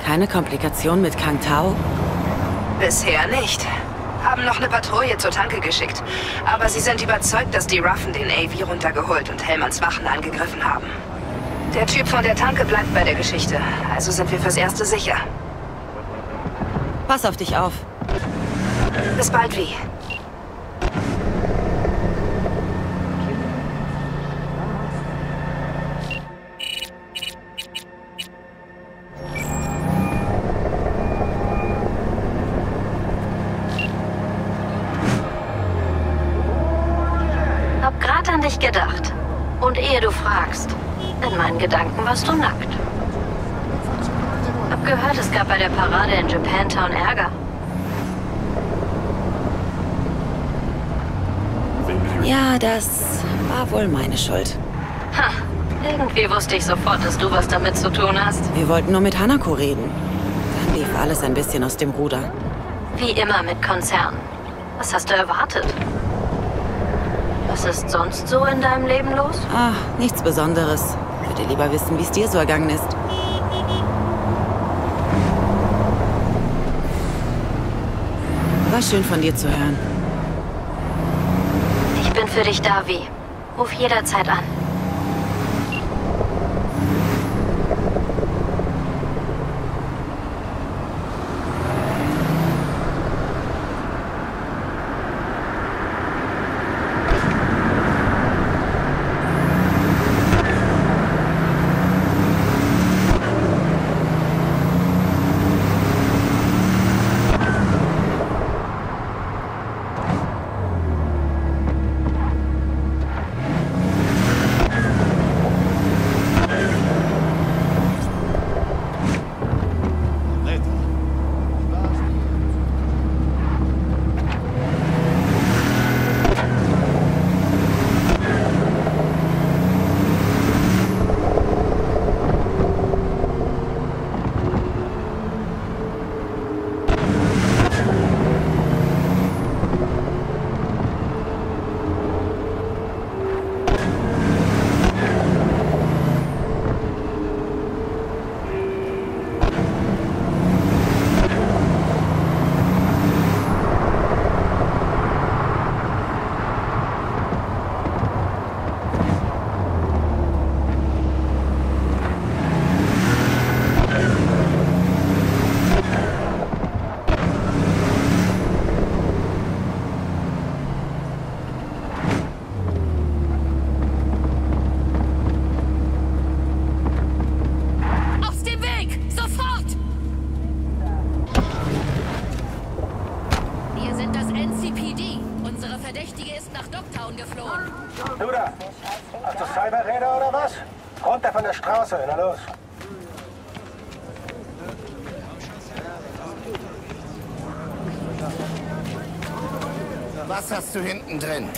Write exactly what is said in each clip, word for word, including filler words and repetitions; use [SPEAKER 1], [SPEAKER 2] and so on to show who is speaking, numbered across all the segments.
[SPEAKER 1] Keine Komplikation mit Kang Tao?
[SPEAKER 2] Bisher nicht. Haben noch eine Patrouille zur Tanke geschickt. Aber sie sind überzeugt, dass die Ruffen den A V runtergeholt und Hellmans Wachen angegriffen haben. Der Typ von der Tanke bleibt bei der Geschichte. Also sind wir fürs Erste sicher.
[SPEAKER 1] Pass auf dich auf.
[SPEAKER 2] Bis bald, Vi.
[SPEAKER 3] Hab grad an dich gedacht. Und ehe du fragst, in meinen Gedanken warst du nackt. Hab gehört, es gab bei der Parade in Japantown Ärger.
[SPEAKER 1] Ja, das war wohl meine Schuld.
[SPEAKER 3] Ha, irgendwie wusste ich sofort, dass du was damit zu tun hast.
[SPEAKER 1] Wir wollten nur mit Hanako reden. Dann lief alles ein bisschen aus dem Ruder.
[SPEAKER 3] Wie immer mit Konzernen. Was hast du erwartet? Was ist sonst so in deinem Leben los?
[SPEAKER 1] Ah, nichts Besonderes. Ich würde lieber wissen, wie es dir so ergangen ist. War schön von dir zu hören.
[SPEAKER 3] Ich bin für dich da, Vi. Ruf jederzeit an.
[SPEAKER 4] Na los.
[SPEAKER 5] Was hast du hinten drin?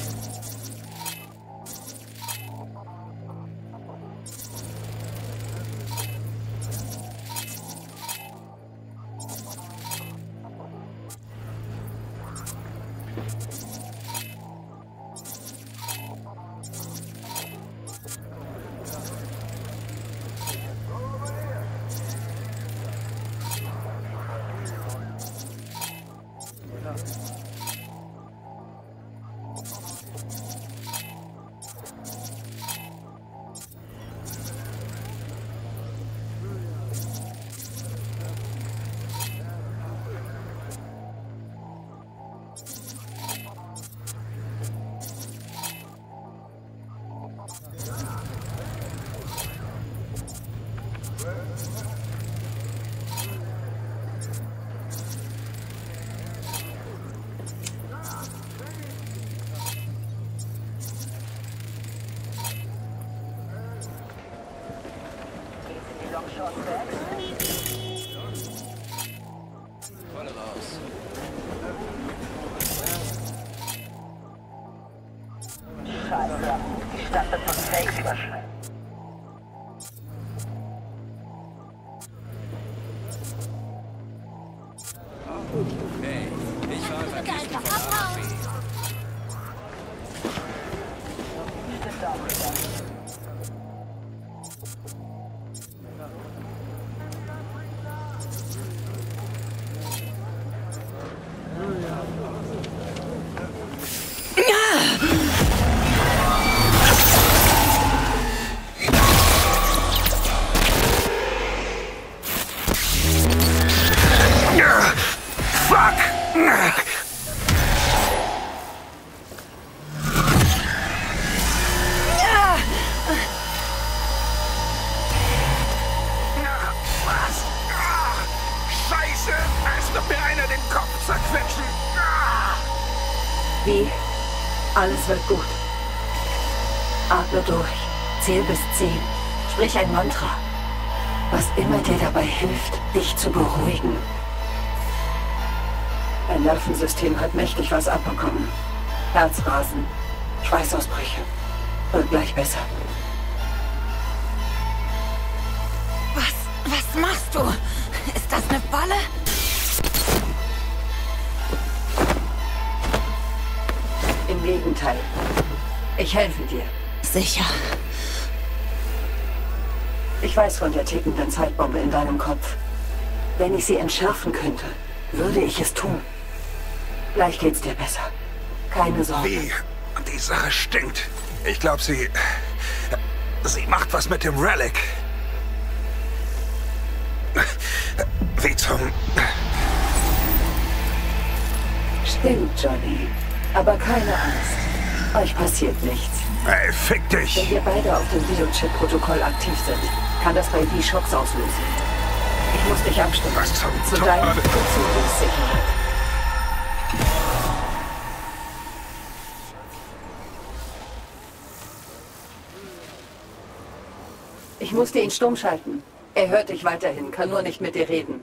[SPEAKER 5] Voll raus.
[SPEAKER 2] Scheiße, die Stadt wird von Fakes überschwemmt.
[SPEAKER 5] Hey, ich war vergessen von Arashi.
[SPEAKER 6] Alles wird gut. Atme durch. Zähl bis zehn. Sprich ein Mantra. Was immer dir dabei hilft, dich zu beruhigen. Dein Nervensystem hat mächtig was abbekommen. Herzrasen, Schweißausbrüche. Wird gleich besser.
[SPEAKER 1] Was, was machst du? Ist das eine Falle?
[SPEAKER 6] Im Gegenteil. Ich helfe dir.
[SPEAKER 1] Sicher.
[SPEAKER 6] Ich weiß von der tickenden Zeitbombe in deinem Kopf. Wenn ich sie entschärfen könnte, würde ich es tun. Gleich geht's dir besser. Keine Sorge.
[SPEAKER 7] Wie? Die Sache stinkt. Ich glaube, sie... Sie macht was mit dem Relic. Wie zum...
[SPEAKER 6] Stimmt, Johnny. Aber keine Angst. Euch passiert nichts.
[SPEAKER 7] Ey, fick dich!
[SPEAKER 6] Wenn wir beide auf dem Biochip-Protokoll aktiv sind, kann das bei dir Schocks auslösen. Ich muss dich abstimmen.
[SPEAKER 7] Was zum
[SPEAKER 6] Zu
[SPEAKER 7] Teufel?
[SPEAKER 6] deiner und zu Ruths Sicherheit. Ich musste ihn stumm schalten. Er hört dich weiterhin, kann nur nicht mit dir reden.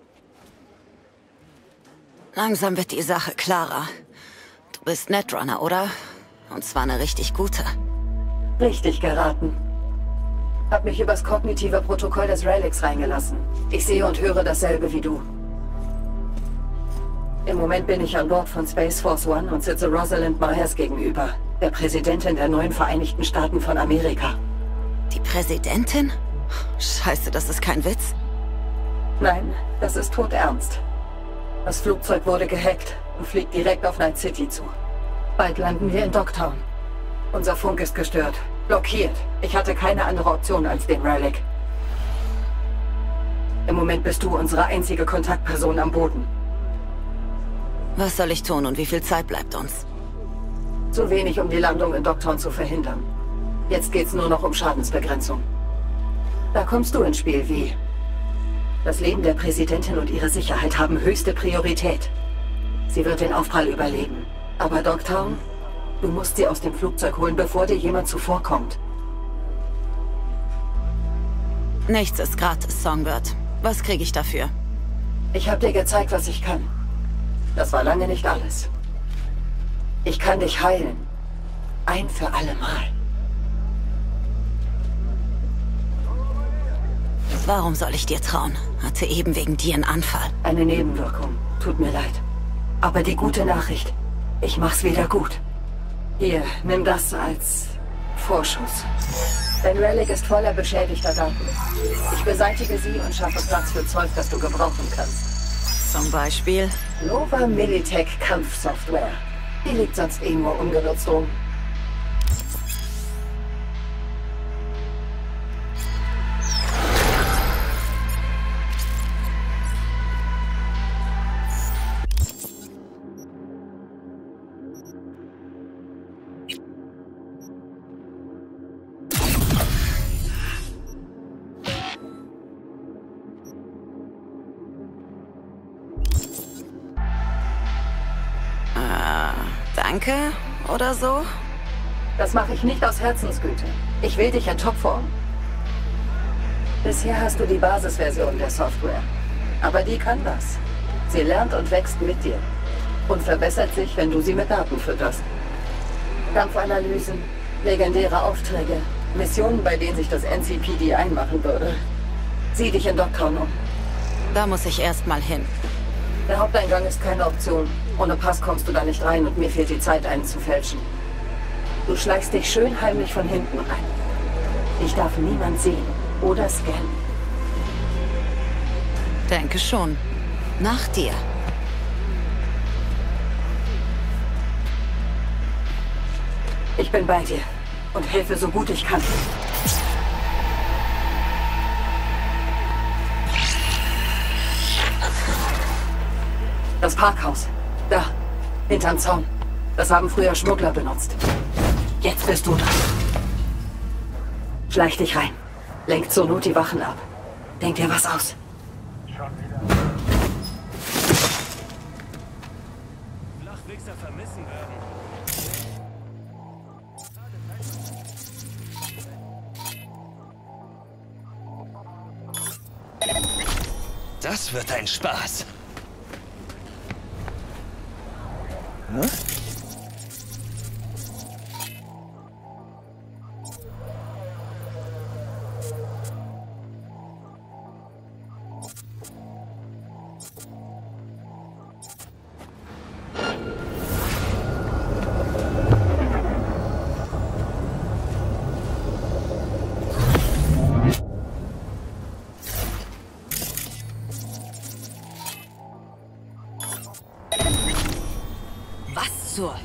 [SPEAKER 1] Langsam wird die Sache klarer. Du bist Netrunner, oder? Und zwar eine richtig gute.
[SPEAKER 6] Richtig geraten. Hab mich übers kognitive Protokoll des Relics reingelassen. Ich sehe und höre dasselbe wie du. Im Moment bin ich an Bord von Space Force One und sitze Rosalind Myers gegenüber, der Präsidentin der neuen Vereinigten Staaten von Amerika.
[SPEAKER 1] Die Präsidentin? Scheiße, das ist kein Witz.
[SPEAKER 6] Nein, das ist todernst. Das Flugzeug wurde gehackt und fliegt direkt auf Night City zu. Bald landen wir in Dogtown. Unser Funk ist gestört. Blockiert. Ich hatte keine andere Option als den Relic. Im Moment bist du unsere einzige Kontaktperson am Boden.
[SPEAKER 1] Was soll ich tun und wie viel Zeit bleibt uns?
[SPEAKER 6] Zu wenig, um die Landung in Dogtown zu verhindern. Jetzt geht's nur noch um Schadensbegrenzung. Da kommst du ins Spiel, wie? Das Leben der Präsidentin und ihre Sicherheit haben höchste Priorität. Sie wird den Aufprall überleben. Aber Dogtown, du musst sie aus dem Flugzeug holen, bevor dir jemand zuvorkommt.
[SPEAKER 1] Nichts ist gratis, Songbird. Was kriege ich dafür?
[SPEAKER 6] Ich habe dir gezeigt, was ich kann. Das war lange nicht alles. Ich kann dich heilen. Ein für alle Mal.
[SPEAKER 1] Warum soll ich dir trauen? Hatte eben wegen dir einen Anfall.
[SPEAKER 6] Eine Nebenwirkung. Tut mir leid. Aber die gute Nachricht. Ich mach's wieder gut. Hier, nimm das als Vorschuss. Dein Relic ist voller beschädigter Daten. Ich beseitige sie und schaffe Platz für Zeug, das du gebrauchen kannst.
[SPEAKER 1] Zum Beispiel?
[SPEAKER 6] Nova Militech Kampfsoftware. Die liegt sonst eh nur ungenutzt rum.
[SPEAKER 1] Danke oder so?
[SPEAKER 6] Das mache ich nicht aus Herzensgüte. Ich will dich in Topform. Bisher hast du die Basisversion der Software. Aber die kann das. Sie lernt und wächst mit dir. Und verbessert sich, wenn du sie mit Daten fütterst. Kampfanalysen, legendäre Aufträge, Missionen, bei denen sich das N C P D einmachen würde. Sieh dich in Dogtown um.
[SPEAKER 1] Da muss ich erst mal hin.
[SPEAKER 6] Der Haupteingang ist keine Option. Ohne Pass kommst du da nicht rein und mir fehlt die Zeit, einen zu fälschen. Du schleichst dich schön heimlich von hinten rein. Ich darf niemand sehen oder scannen.
[SPEAKER 1] Denke schon. Nach dir.
[SPEAKER 6] Ich bin bei dir und helfe so gut ich kann. Das Parkhaus. Da, hinterm Zaun. Das haben früher Schmuggler benutzt. Jetzt bist du dran. Schleich dich rein. Lenk zur Not die Wachen ab. Denk dir was aus.
[SPEAKER 5] Flachwichser vermissen werden. Das wird ein Spaß. Hm?
[SPEAKER 1] Was zur...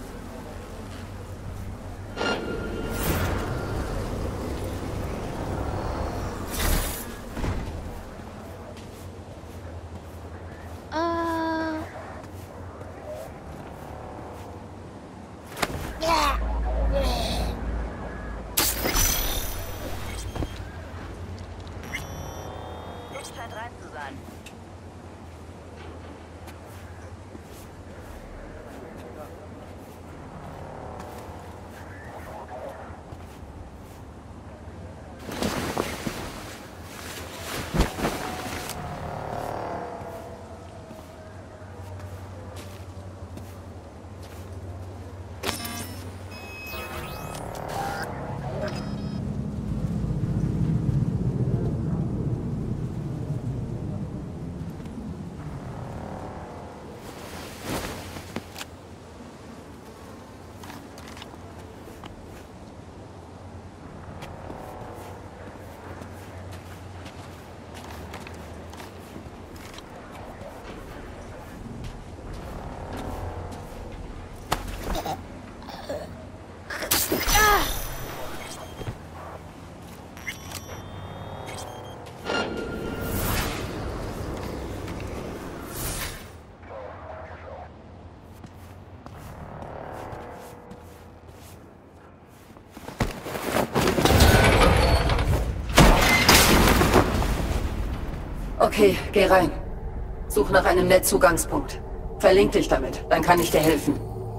[SPEAKER 6] Okay, geh rein. Such nach einem Netzzugangspunkt. Verlink dich damit, dann kann ich dir helfen.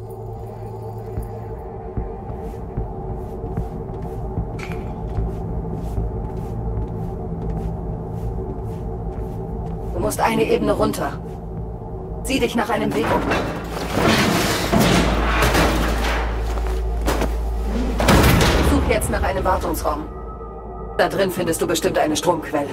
[SPEAKER 6] Du musst eine Ebene runter. Sieh dich nach einem Weg um. Such jetzt nach einem Wartungsraum. Da drin findest du bestimmt eine Stromquelle.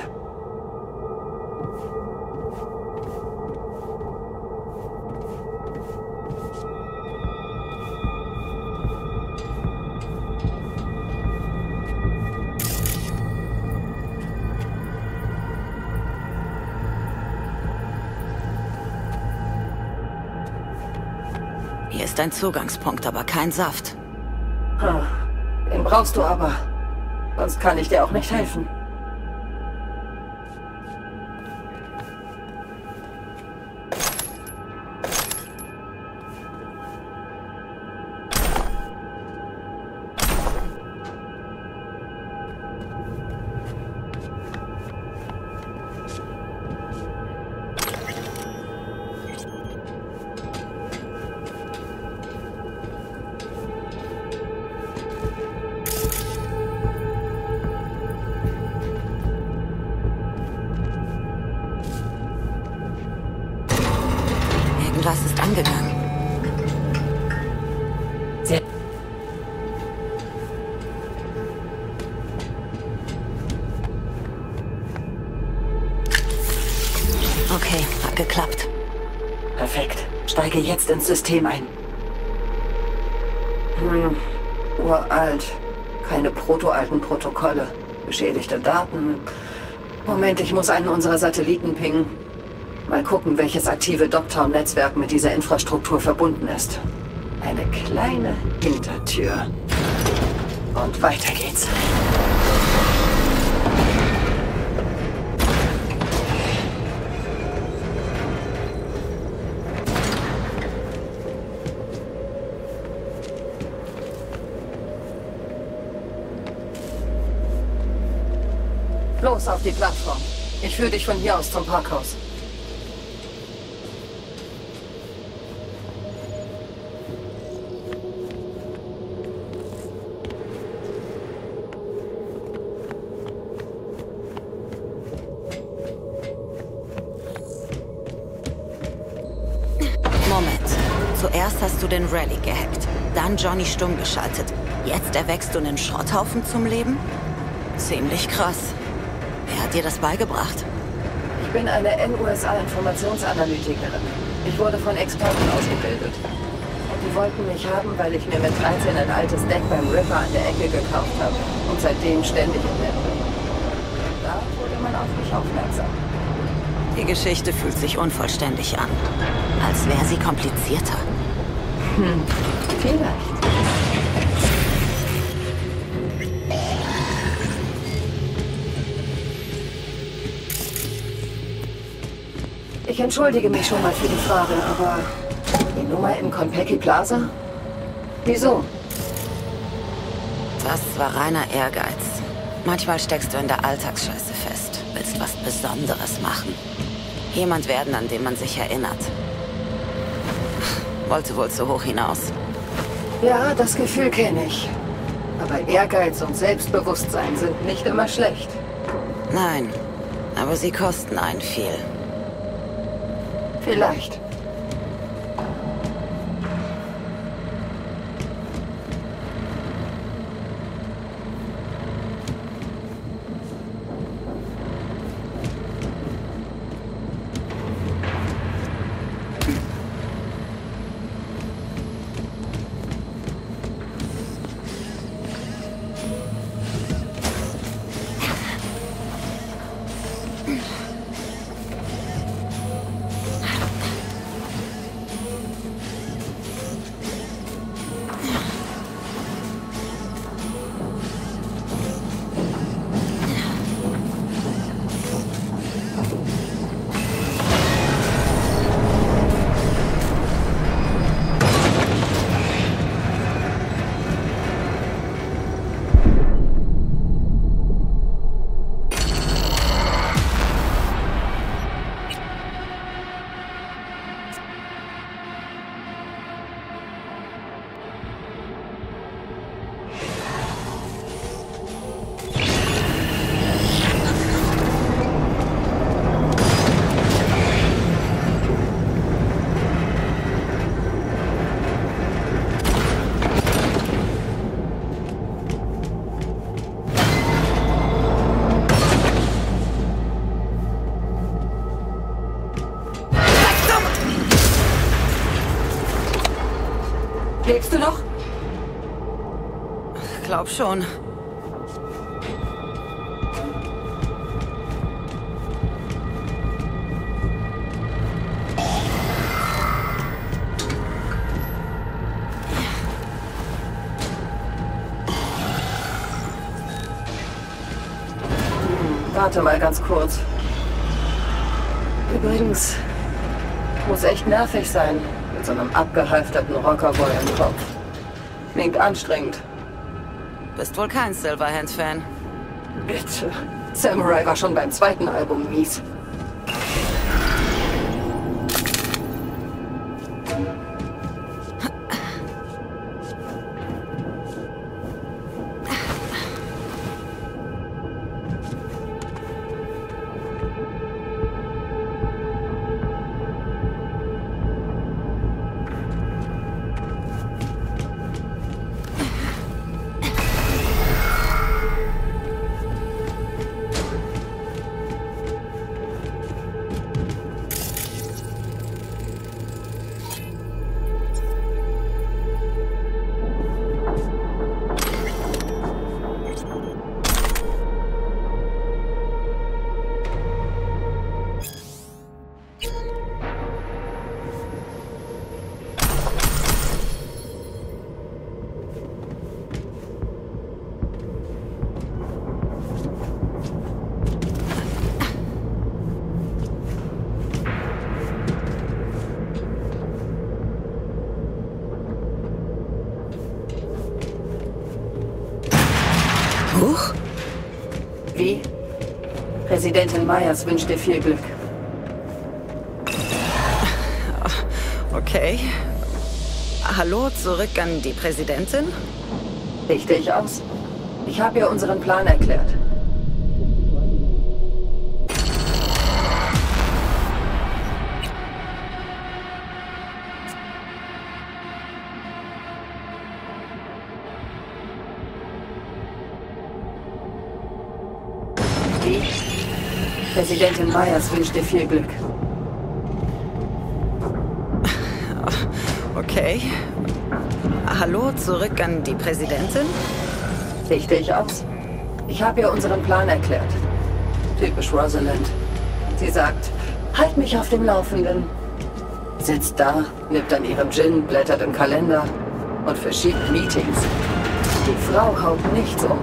[SPEAKER 1] Hier ist ein Zugangspunkt, aber kein Saft.
[SPEAKER 6] Hm. Den brauchst du aber. Sonst kann ich dir auch nicht helfen.
[SPEAKER 1] Irgendwas ist angegangen.
[SPEAKER 6] Sehr
[SPEAKER 1] Okay, hat geklappt.
[SPEAKER 6] Perfekt. Steige jetzt ins System ein. Hm. Uralt. Keine protoalten Protokolle. Beschädigte Daten. Moment, ich muss einen unserer Satelliten pingen. Mal gucken, welches aktive Dogtown-Netzwerk mit dieser Infrastruktur verbunden ist. Eine kleine Hintertür. Und weiter geht's. Los auf die Plattform. Ich führe dich von hier aus zum Parkhaus.
[SPEAKER 1] Erst hast du den Rally gehackt, dann Johnny stumm geschaltet. Jetzt erweckst du einen Schrotthaufen zum Leben? Ziemlich krass. Wer hat dir das beigebracht?
[SPEAKER 6] Ich bin eine N U S A-Informationsanalytikerin. Ich wurde von Experten ausgebildet. Und die wollten mich haben, weil ich mir mit dreizehn ein altes Deck beim Ripper an der Ecke gekauft habe. Und seitdem ständig im Netz bin. Da wurde man auf mich aufmerksam.
[SPEAKER 1] Die Geschichte fühlt sich unvollständig an. Als wäre sie komplizierter.
[SPEAKER 6] Hm, vielleicht. Ich entschuldige mich schon mal für die Frage, aber die Nummer im Konpeki Plaza? Wieso?
[SPEAKER 1] Das war reiner Ehrgeiz. Manchmal steckst du in der Alltagsscheiße fest, willst was Besonderes machen. Jemand werden, an den man sich erinnert. Wollte wohl zu hoch hinaus.
[SPEAKER 6] Ja, das Gefühl kenne ich. Aber Ehrgeiz und Selbstbewusstsein sind nicht immer schlecht.
[SPEAKER 1] Nein, aber sie kosten einen viel.
[SPEAKER 6] Vielleicht. Lebst du noch?
[SPEAKER 1] Glaub schon.
[SPEAKER 6] Warte mal ganz kurz. Übrigens, muss echt nervig sein, mit so einem abgehalfterten Rockerboy im Kopf. Klingt anstrengend.
[SPEAKER 1] Bist wohl kein Silverhand-Fan.
[SPEAKER 6] Bitte. Samurai war schon beim zweiten Album mies.
[SPEAKER 1] Huch?
[SPEAKER 6] Wie? Präsidentin Myers wünscht dir viel Glück.
[SPEAKER 1] Okay. Hallo, zurück an die Präsidentin?
[SPEAKER 6] Richtig aus. Ich habe ihr unseren Plan erklärt. Sie? Präsidentin Myers wünscht dir viel Glück.
[SPEAKER 1] Okay. Hallo, zurück an die Präsidentin?
[SPEAKER 6] Richtig aus. Ich habe ihr unseren Plan erklärt. Typisch Rosalind. Sie sagt, halt mich auf dem Laufenden. Sitzt da, nippt an ihrem Gin, blättert im Kalender und verschiebt Meetings. Die Frau haut nichts um.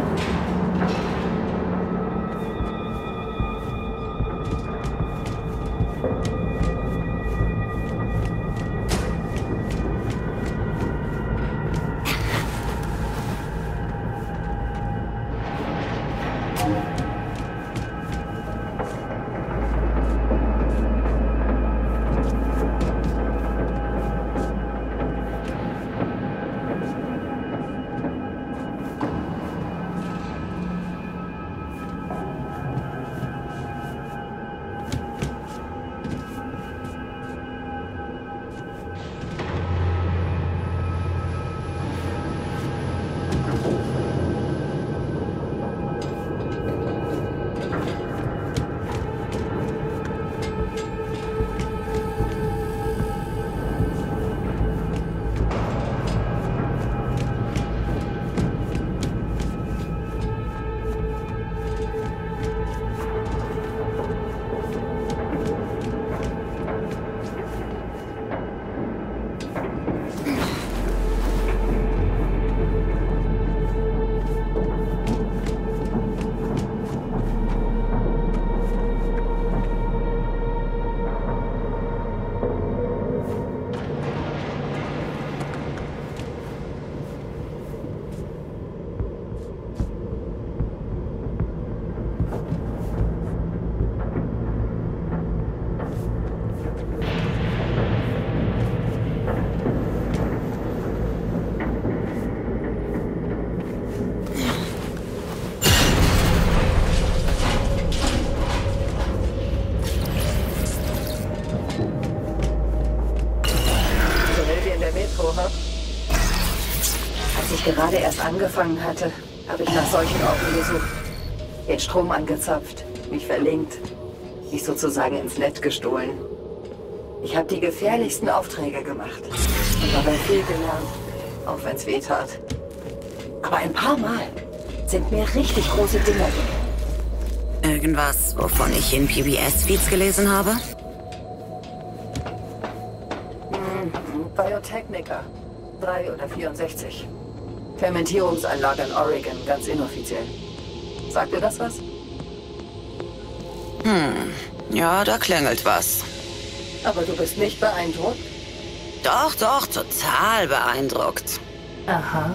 [SPEAKER 6] Als ich gerade erst angefangen hatte, habe ich nach solchen Orten gesucht. Den Strom angezapft, mich verlinkt, mich sozusagen ins Netz gestohlen. Ich habe die gefährlichsten Aufträge gemacht und dabei viel gelernt, auch wenn es weh tat. Aber ein paar Mal sind mir richtig große Dinge gelungen.
[SPEAKER 1] Irgendwas, wovon ich in P B S-Feeds gelesen habe?
[SPEAKER 6] Hm, Biotechnica. drei oder vierundsechzig. Fermentierungsanlage in Oregon, ganz inoffiziell. Sagt dir das was?
[SPEAKER 1] Hm, ja, da klingelt was.
[SPEAKER 6] Aber du bist nicht beeindruckt?
[SPEAKER 1] Doch, doch, total beeindruckt.
[SPEAKER 6] Aha.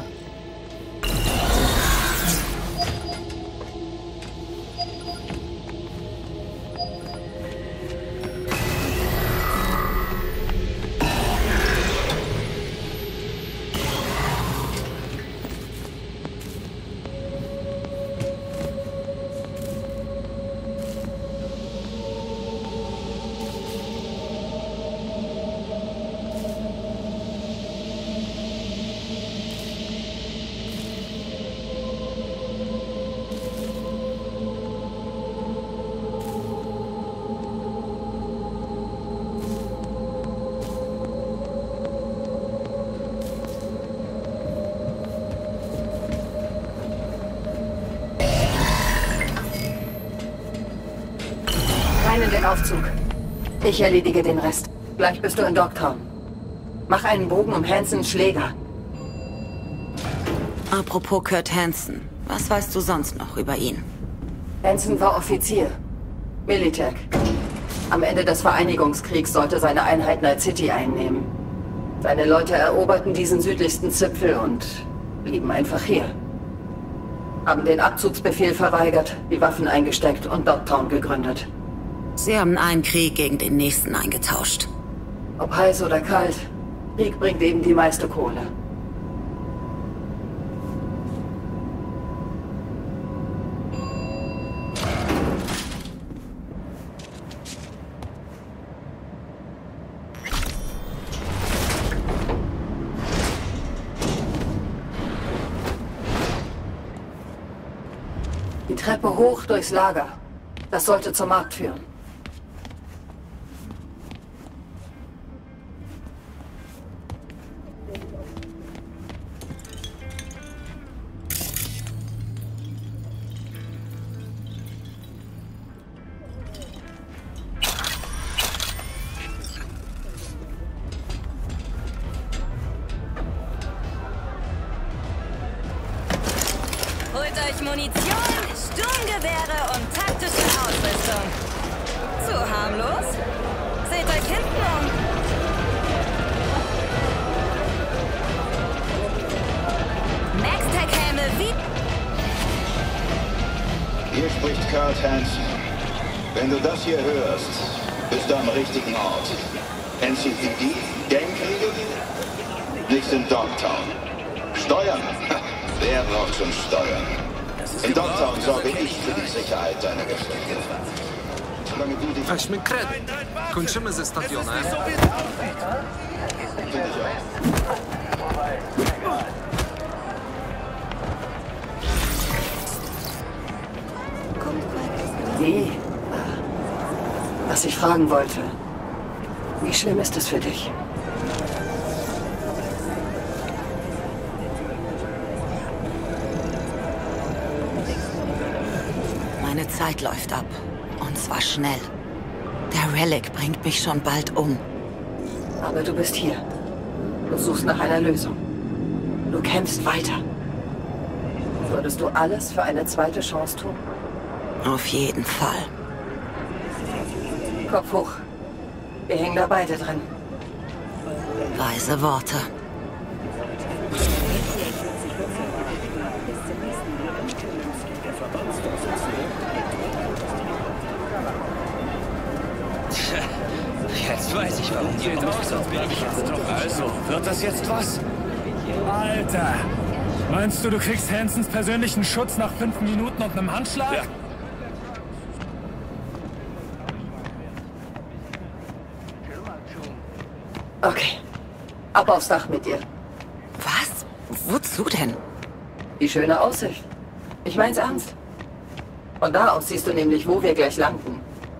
[SPEAKER 6] Rein in den Aufzug. Ich erledige den Rest. Gleich bist du in Dogtown. Mach einen Bogen um Hansons Schläger.
[SPEAKER 1] Apropos Kurt Hansen, was weißt du sonst noch über ihn?
[SPEAKER 6] Hansen war Offizier. Militech. Am Ende des Vereinigungskriegs sollte seine Einheit Night City einnehmen. Seine Leute eroberten diesen südlichsten Zipfel und blieben einfach hier. Haben den Abzugsbefehl verweigert, die Waffen eingesteckt und Dogtown gegründet.
[SPEAKER 1] Sie haben einen Krieg gegen den nächsten eingetauscht.
[SPEAKER 6] Ob heiß oder kalt, Krieg bringt eben die meiste Kohle. Die Treppe hoch durchs Lager. Das sollte zum Markt führen.
[SPEAKER 8] Holt euch Munition, Sturmgewehre und taktische Ausrüstung. Zu harmlos? Seht euch hinten um. Max-Tech-Helme wie...
[SPEAKER 9] Hier spricht Carl Hansen. Wenn du das hier hörst, bist du am richtigen Ort. N C P D? Gangkriege? Nichts in Dogtown. Steuern? Wer braucht schon Steuern? In Dogtown sorge ich für die Sicherheit deiner Geschäfte. Solange du dich...
[SPEAKER 10] Weźmy kred. Kończymy ze stadionem.
[SPEAKER 9] Finde ich auch.
[SPEAKER 6] Wie? Was ich fragen wollte. Wie schlimm ist es für dich?
[SPEAKER 1] Meine Zeit läuft ab. Und zwar schnell. Der Relic bringt mich schon bald um.
[SPEAKER 6] Aber du bist hier. Du suchst nach einer Lösung. Du kämpfst weiter. Würdest du alles für eine zweite Chance tun?
[SPEAKER 1] Auf jeden Fall.
[SPEAKER 6] Kopf hoch. Wir hängen da beide drin.
[SPEAKER 1] Weise Worte.
[SPEAKER 5] Jetzt weiß ich, warum die drauf sind.
[SPEAKER 11] Also, wird das jetzt was? Alter! Meinst du, du kriegst Hansons persönlichen Schutz nach fünf Minuten und einem Handschlag? Ja.
[SPEAKER 6] Okay. Ab aufs Dach mit dir.
[SPEAKER 1] Was? Wozu denn?
[SPEAKER 6] Die schöne Aussicht. Ich mein's ernst. Von da aus siehst du nämlich, wo wir gleich landen.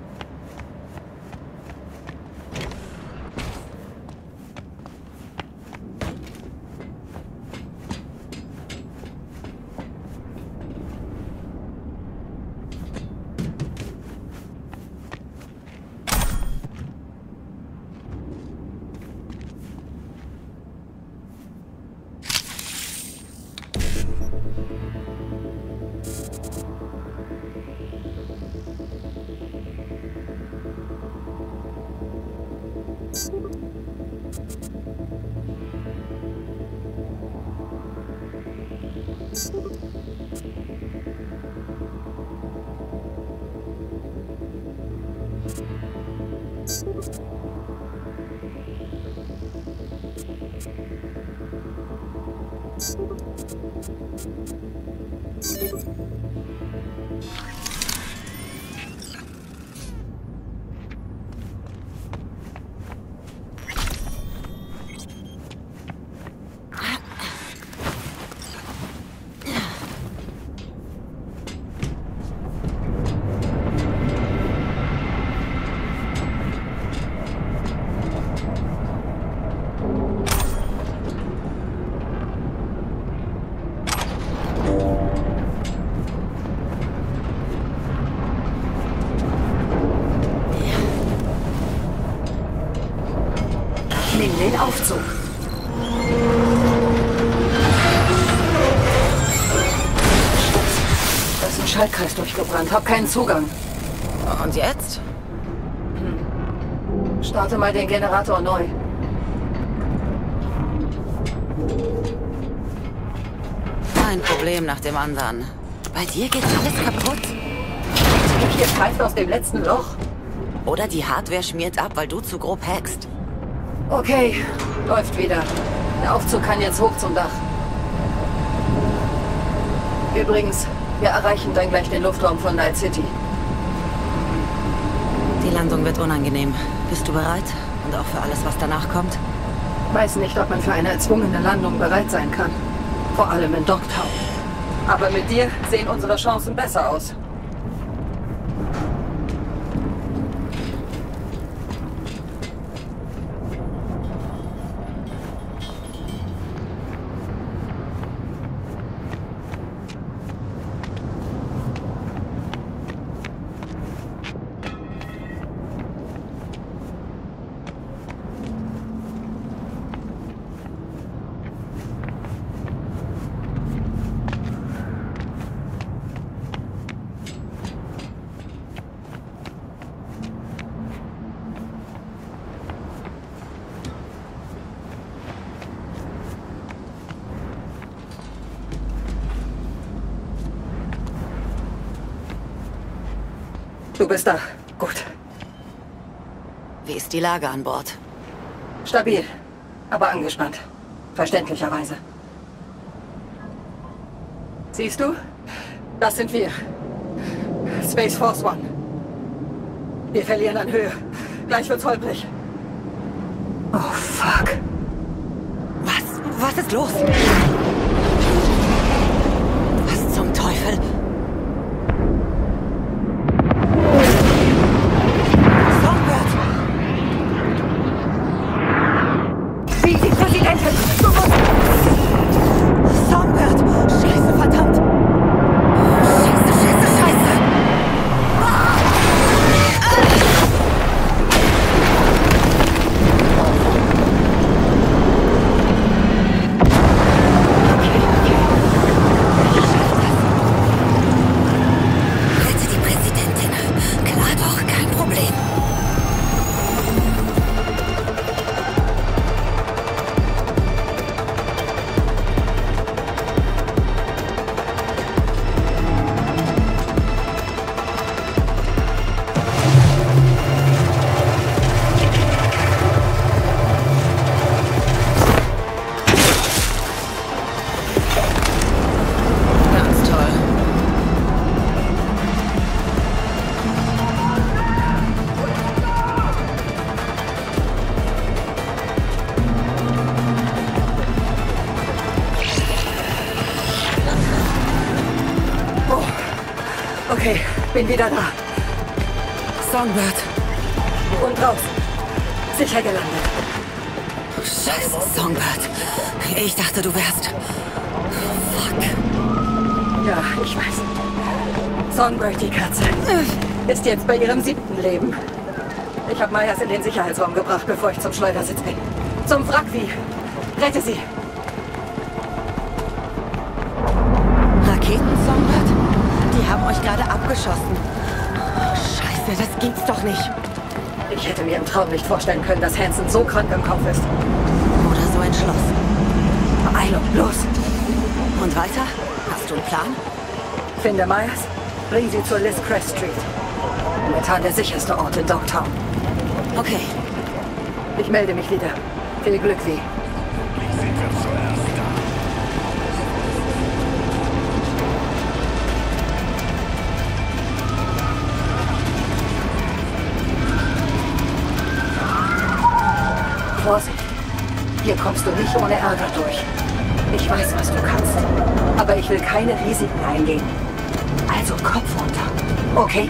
[SPEAKER 6] Nimm den Aufzug. Da ist ein Schaltkreis durchgebrannt. Hab keinen Zugang.
[SPEAKER 1] Und jetzt?
[SPEAKER 6] Hm. Starte mal den Generator neu.
[SPEAKER 1] Ein Problem nach dem anderen. Bei dir geht alles kaputt.
[SPEAKER 6] Hier pfeift aus dem letzten Loch.
[SPEAKER 1] Oder die Hardware schmiert ab, weil du zu grob hackst.
[SPEAKER 6] Okay, läuft wieder. Der Aufzug kann jetzt hoch zum Dach. Übrigens, wir erreichen dann gleich den Luftraum von Night City.
[SPEAKER 1] Die Landung wird unangenehm. Bist du bereit? Und auch für alles, was danach kommt?
[SPEAKER 6] Weiß nicht, ob man für eine erzwungene Landung bereit sein kann. Vor allem in Dogtown. Aber mit dir sehen unsere Chancen besser aus. Du bist da. Gut.
[SPEAKER 1] Wie ist die Lage an Bord?
[SPEAKER 6] Stabil, aber angespannt. Verständlicherweise. Siehst du? Das sind wir. Space Force One. Wir verlieren an Höhe. Gleich wird's holprig. Oh, fuck.
[SPEAKER 1] Was? Was ist los? Was zum Teufel? Songbird!
[SPEAKER 6] Wie die Präsidentin! Du musst...
[SPEAKER 1] Songbird! Scheiße, verdammt! Scheiße, scheiße, scheiße! Ah! Rette die Präsidentin. Klar doch, kein Problem. Ganz toll.
[SPEAKER 6] Oh. Okay, bin wieder da.
[SPEAKER 1] Songbird.
[SPEAKER 6] Und draußen. Sicher gelandet.
[SPEAKER 1] Scheiße, Songbird. Ich dachte, du wärst... Fuck.
[SPEAKER 6] Ja, ich weiß. Songbird, die Katze, ist jetzt bei ihrem siebten Leben. Ich habe Myers in den Sicherheitsraum gebracht, bevor ich zum Schleudersitz bin. Zum Wrackvieh. Rette sie.
[SPEAKER 1] Raketen, Songbird? Die haben euch gerade abgeschossen. Scheiße, das gibt's doch nicht.
[SPEAKER 6] Ich hätte mir im Traum nicht vorstellen können, dass Hansen so krank im Kopf ist.
[SPEAKER 1] Oder so entschlossen.
[SPEAKER 6] Beeilung, los.
[SPEAKER 1] Und weiter? Hast du einen Plan?
[SPEAKER 6] Finde Myers, bring sie zur Liz Crest Street. Momentan der sicherste Ort in Dogtown.
[SPEAKER 1] Okay.
[SPEAKER 6] Ich melde mich wieder. Viel Glück, Wie. Vorsicht. Hier kommst du nicht ohne Ärger durch. Ich weiß, was du kannst. Aber ich will keine Risiken eingehen. Also Kopf runter. Okay?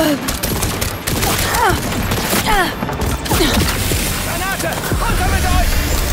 [SPEAKER 11] Granate! Runter mit euch!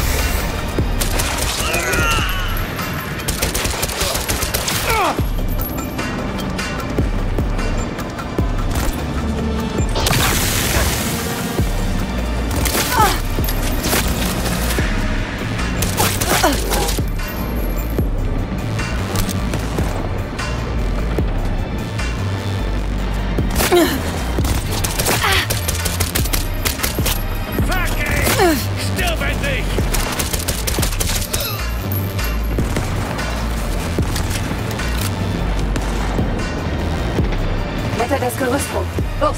[SPEAKER 6] Das Gerüst hoch. Los!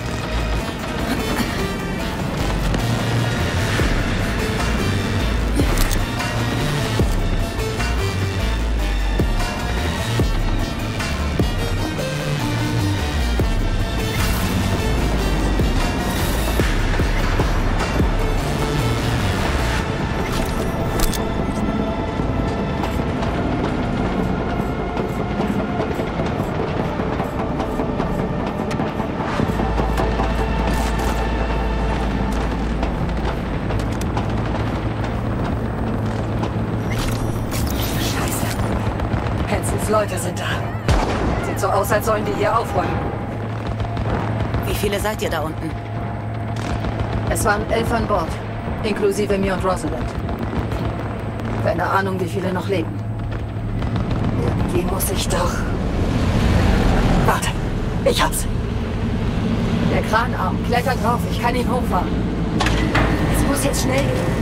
[SPEAKER 6] Leute sind da. Sieht so aus, als sollen die hier aufräumen.
[SPEAKER 1] Wie viele seid ihr da unten?
[SPEAKER 6] Es waren elf an Bord, inklusive mir und Rosalind. Keine Ahnung, wie viele noch leben. Irgendwie muss ich doch... Warte, ich hab's. Der Kranarm klettert drauf, ich kann ihn hochfahren. Es muss jetzt schnell gehen.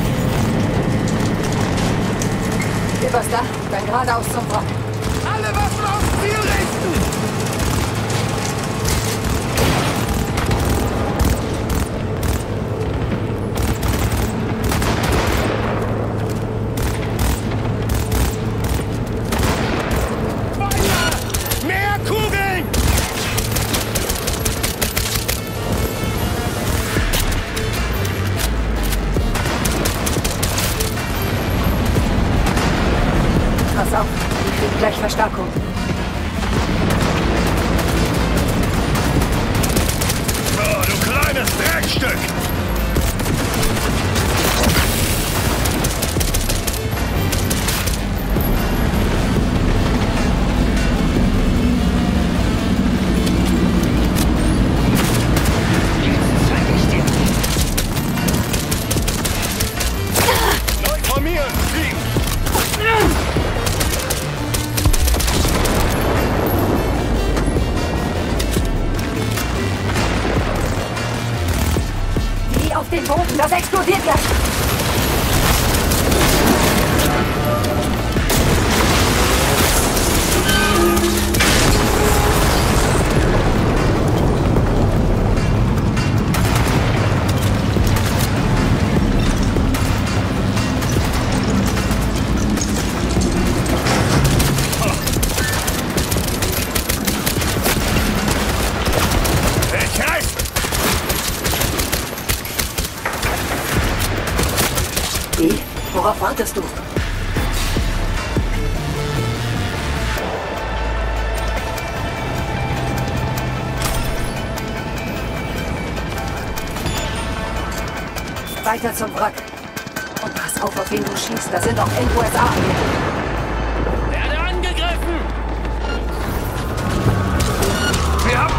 [SPEAKER 6] Etwas da, dann geradeaus zum Wrack.
[SPEAKER 11] Alle Waffen aufs Ziel richten! Feuer! Mehr Kugeln!
[SPEAKER 6] Pass auf, ich krieg gleich Verstärkung.
[SPEAKER 11] Oh, du kleines Dreckstück! Neu formieren, fliegen!
[SPEAKER 6] Auf den Boden, das explodiert gleich!
[SPEAKER 11] Ich reiß!
[SPEAKER 6] Wie? Worauf wartest du? Weiter zum Wrack. Und pass auf, auf wen du schießt. Da sind auch N U S A.
[SPEAKER 11] Werde angegriffen! Wir haben...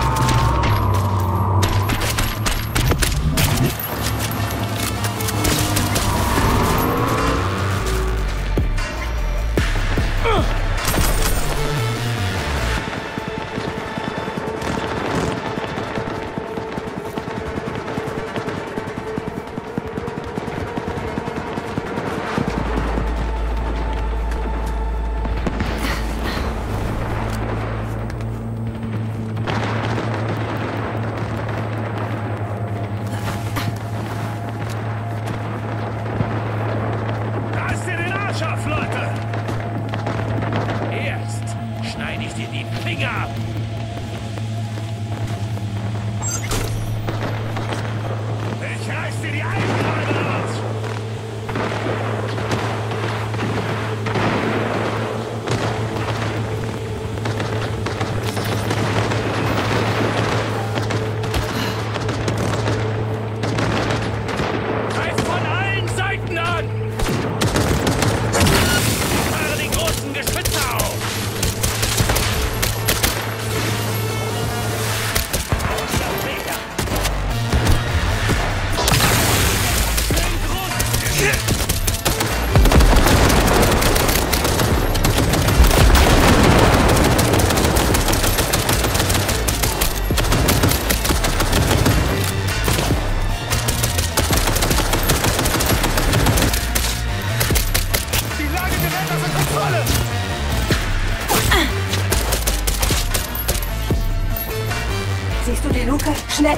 [SPEAKER 6] Luke, schnell!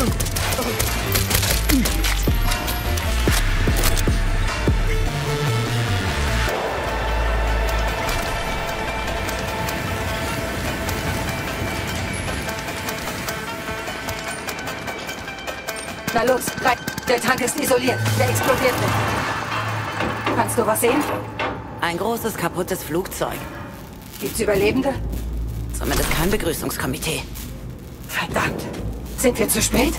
[SPEAKER 6] Na los, rein! Der Tank ist isoliert. Der explodiert nicht. Kannst du was sehen?
[SPEAKER 1] Ein großes, kaputtes Flugzeug.
[SPEAKER 6] Gibt's Überlebende?
[SPEAKER 1] Zumindest kein Begrüßungskomitee.
[SPEAKER 6] Verdammt. Sind wir zu spät?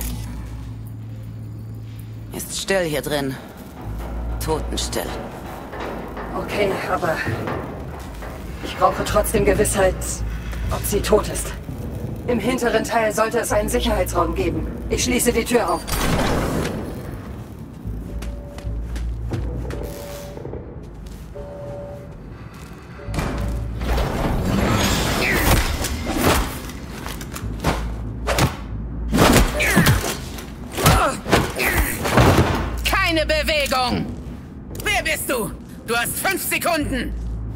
[SPEAKER 1] Ist still hier drin. Totenstill.
[SPEAKER 6] Okay, aber ich brauche trotzdem Gewissheit, ob sie tot ist. Im hinteren Teil sollte es einen Sicherheitsraum geben. Ich schließe die Tür auf.
[SPEAKER 12] Keine Bewegung! Wer bist du? Du hast fünf Sekunden!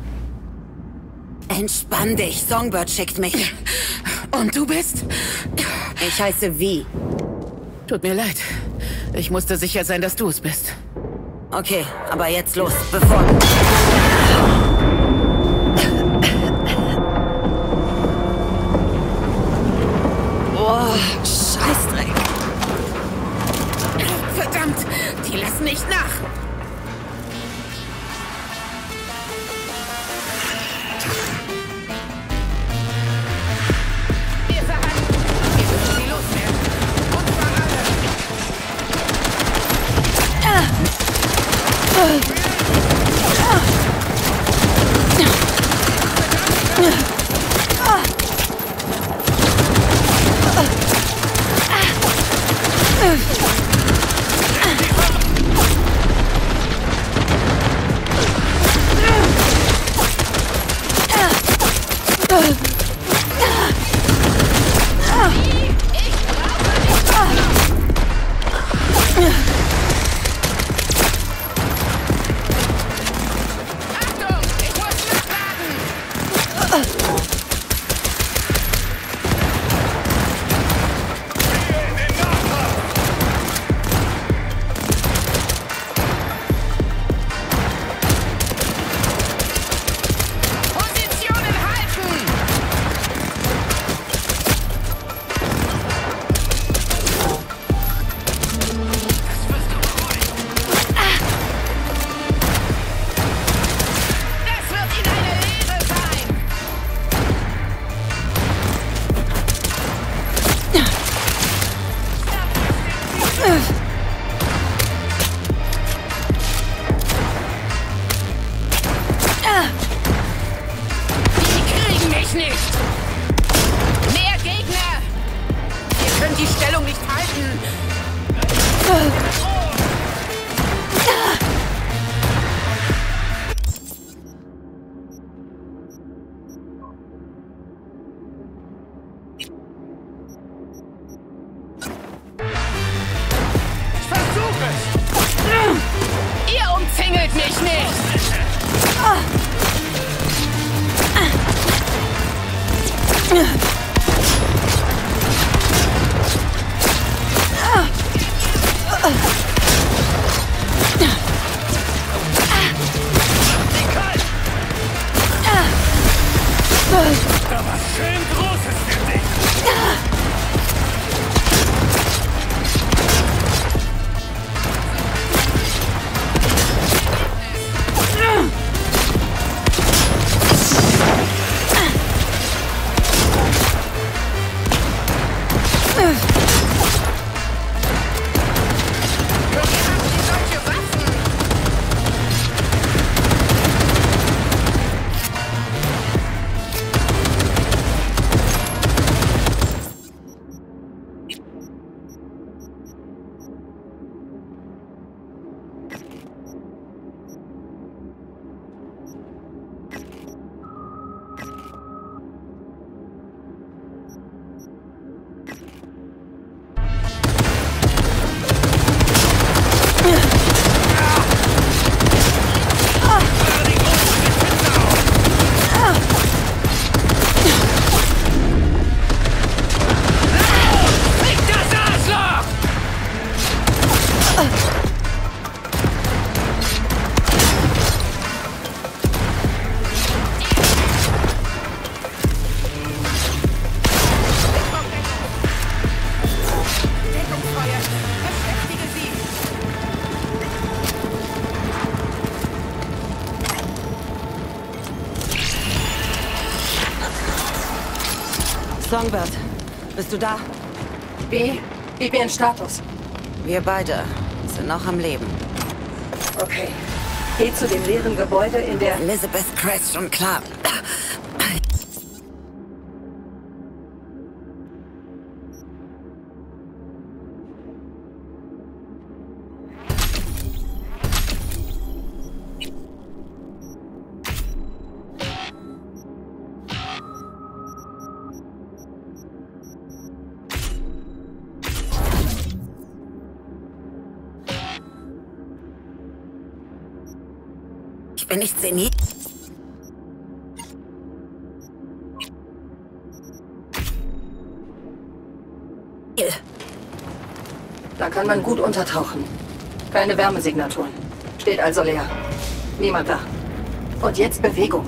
[SPEAKER 1] Entspann dich, Songbird schickt mich.
[SPEAKER 12] Und du bist?
[SPEAKER 1] Ich heiße Vi.
[SPEAKER 12] Tut mir leid. Ich musste sicher sein, dass du es bist.
[SPEAKER 1] Okay, aber jetzt los, bevor... Oh, Scheißdreck.
[SPEAKER 12] Verdammt, die lassen nicht nach. Ihr umzingelt mich nicht!
[SPEAKER 11] Da war schön Großes für dich!
[SPEAKER 1] Songbird, bist du da?
[SPEAKER 6] Wie? Gib mir einen Status.
[SPEAKER 1] Wir beide sind noch am Leben.
[SPEAKER 6] Okay. Geh zu dem leeren Gebäude in der...
[SPEAKER 1] Elizabeth Crest, schon klar. Ich bin nicht senil.
[SPEAKER 6] Da kann man gut untertauchen. Keine Wärmesignaturen. Steht also leer. Niemand da. Und jetzt Bewegung.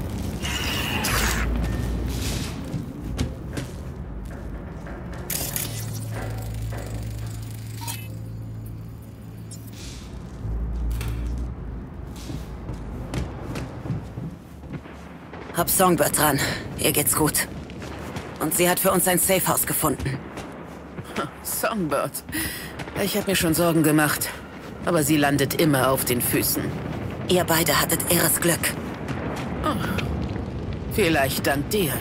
[SPEAKER 1] Hab Songbird dran. Ihr geht's gut. Und sie hat für uns ein Safehouse gefunden.
[SPEAKER 12] Songbird. Ich habe mir schon Sorgen gemacht. Aber sie landet immer auf den Füßen.
[SPEAKER 1] Ihr beide hattet irres Glück.
[SPEAKER 12] Oh. Vielleicht dank dir.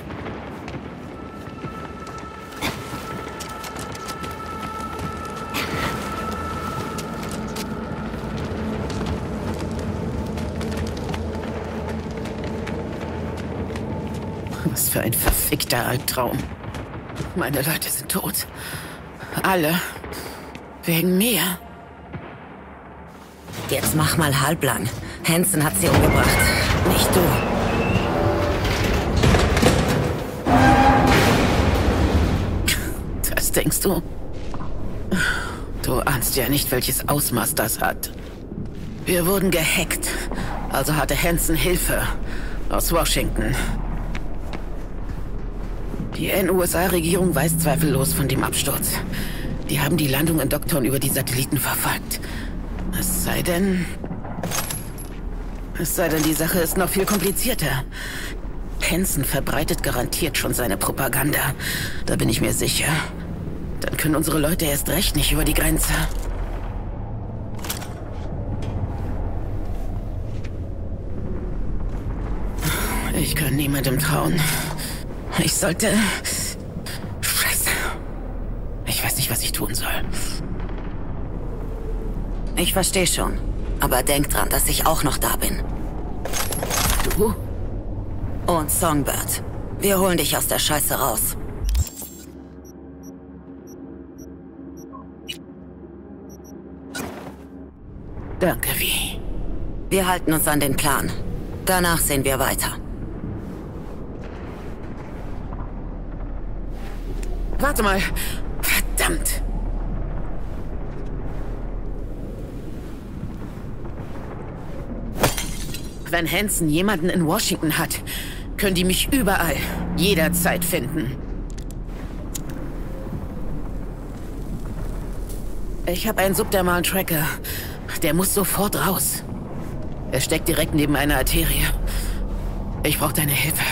[SPEAKER 12] Was für ein verfickter Albtraum. Meine Leute sind tot. Alle. Wegen mir.
[SPEAKER 1] Jetzt mach mal halblang. Hansen hat sie umgebracht. Nicht du.
[SPEAKER 12] Das denkst du? Du ahnst ja nicht, welches Ausmaß das hat. Wir wurden gehackt. Also hatte Hansen Hilfe. Aus Washington. Die N U S A-Regierung weiß zweifellos von dem Absturz. Die haben die Landung in Dogtown über die Satelliten verfolgt. Es sei denn... Es sei denn, die Sache ist noch viel komplizierter. Hansen verbreitet garantiert schon seine Propaganda. Da bin ich mir sicher. Dann können unsere Leute erst recht nicht über die Grenze. Ich kann niemandem trauen. Ich sollte... Scheiße. Ich weiß nicht, was ich tun soll.
[SPEAKER 1] Ich verstehe schon. Aber denk dran, dass ich auch noch da bin.
[SPEAKER 12] Du?
[SPEAKER 1] Und Songbird. Wir holen dich aus der Scheiße raus.
[SPEAKER 12] Danke, Vi.
[SPEAKER 1] Wir halten uns an den Plan. Danach sehen wir weiter.
[SPEAKER 12] Warte mal. Verdammt. Wenn Hansen jemanden in Washington hat, können die mich überall, jederzeit finden. Ich habe einen subdermalen Tracker. Der muss sofort raus. Er steckt direkt neben einer Arterie. Ich brauche deine Hilfe.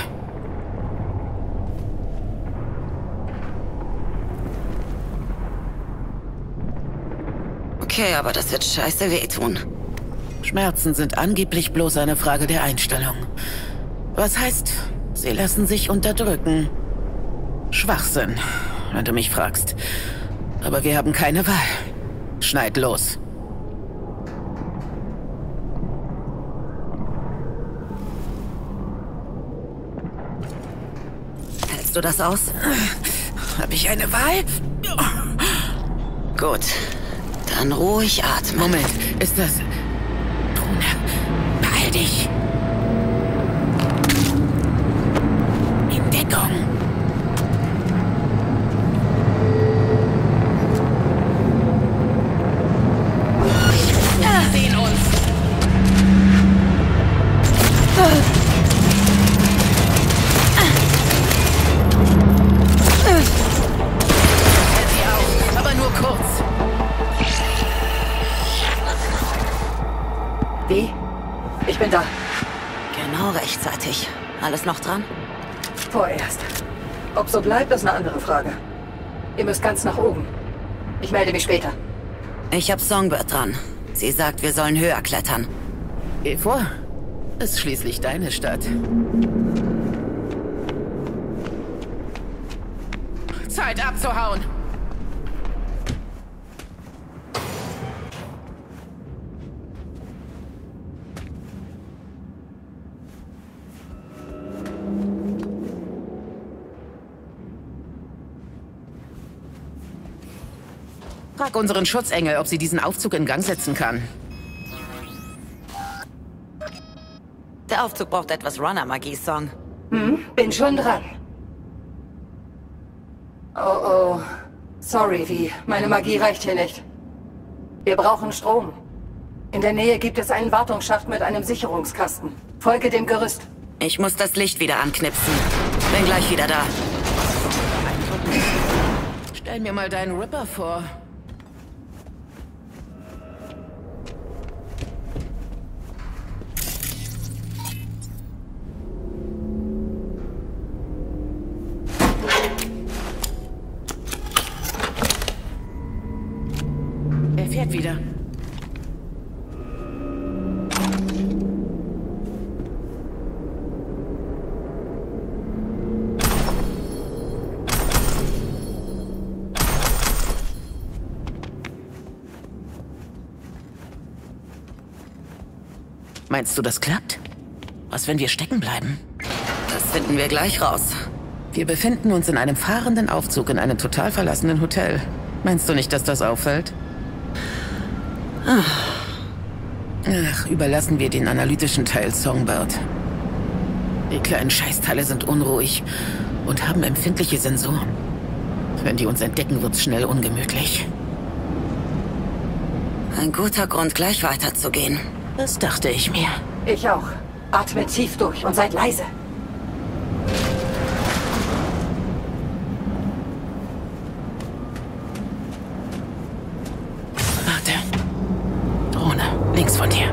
[SPEAKER 1] Okay, aber das wird scheiße wehtun.
[SPEAKER 12] Schmerzen sind angeblich bloß eine Frage der Einstellung. Was heißt, sie lassen sich unterdrücken. Schwachsinn, wenn du mich fragst. Aber wir haben keine Wahl. Schneid los.
[SPEAKER 1] Hältst du das aus?
[SPEAKER 12] Habe ich eine Wahl?
[SPEAKER 1] Gut. Dann ruhig atmen.
[SPEAKER 12] Moment, ist das... Bruna, beeil dich. In Deckung. Wir sehen uns. Hält sie auf, aber nur kurz.
[SPEAKER 6] Wie? Ich bin da.
[SPEAKER 1] Genau rechtzeitig. Alles noch dran?
[SPEAKER 6] Vorerst. Ob so bleibt, ist eine andere Frage. Ihr müsst ganz nach oben. Ich melde mich später.
[SPEAKER 1] Ich hab Songbird dran. Sie sagt, wir sollen höher klettern.
[SPEAKER 12] Geh vor. Ist schließlich deine Stadt. Zeit abzuhauen! Frag unseren Schutzengel, ob sie diesen Aufzug in Gang setzen kann.
[SPEAKER 1] Der Aufzug braucht etwas Runner-Magie, Song.
[SPEAKER 6] Hm, bin schon dran. Oh oh. Sorry, Vi. Meine Magie reicht hier nicht. Wir brauchen Strom. In der Nähe gibt es einen Wartungsschacht mit einem Sicherungskasten. Folge dem Gerüst.
[SPEAKER 1] Ich muss das Licht wieder anknipsen. Bin gleich wieder da.
[SPEAKER 12] Stell mir mal deinen Ripper vor. Er fährt wieder. Meinst du, das klappt? Was, wenn wir stecken bleiben?
[SPEAKER 1] Das finden wir gleich raus.
[SPEAKER 12] Wir befinden uns in einem fahrenden Aufzug in einem total verlassenen Hotel. Meinst du nicht, dass das auffällt? Ach, überlassen wir den analytischen Teil Songbird. Die kleinen Scheißteile sind unruhig und haben empfindliche Sensoren. Wenn die uns entdecken, wird's schnell ungemütlich.
[SPEAKER 1] Ein guter Grund, gleich weiterzugehen.
[SPEAKER 12] Das dachte ich mir.
[SPEAKER 6] Ich auch. Atmet tief durch und seid leise.
[SPEAKER 12] Warte. Drohne, links von dir.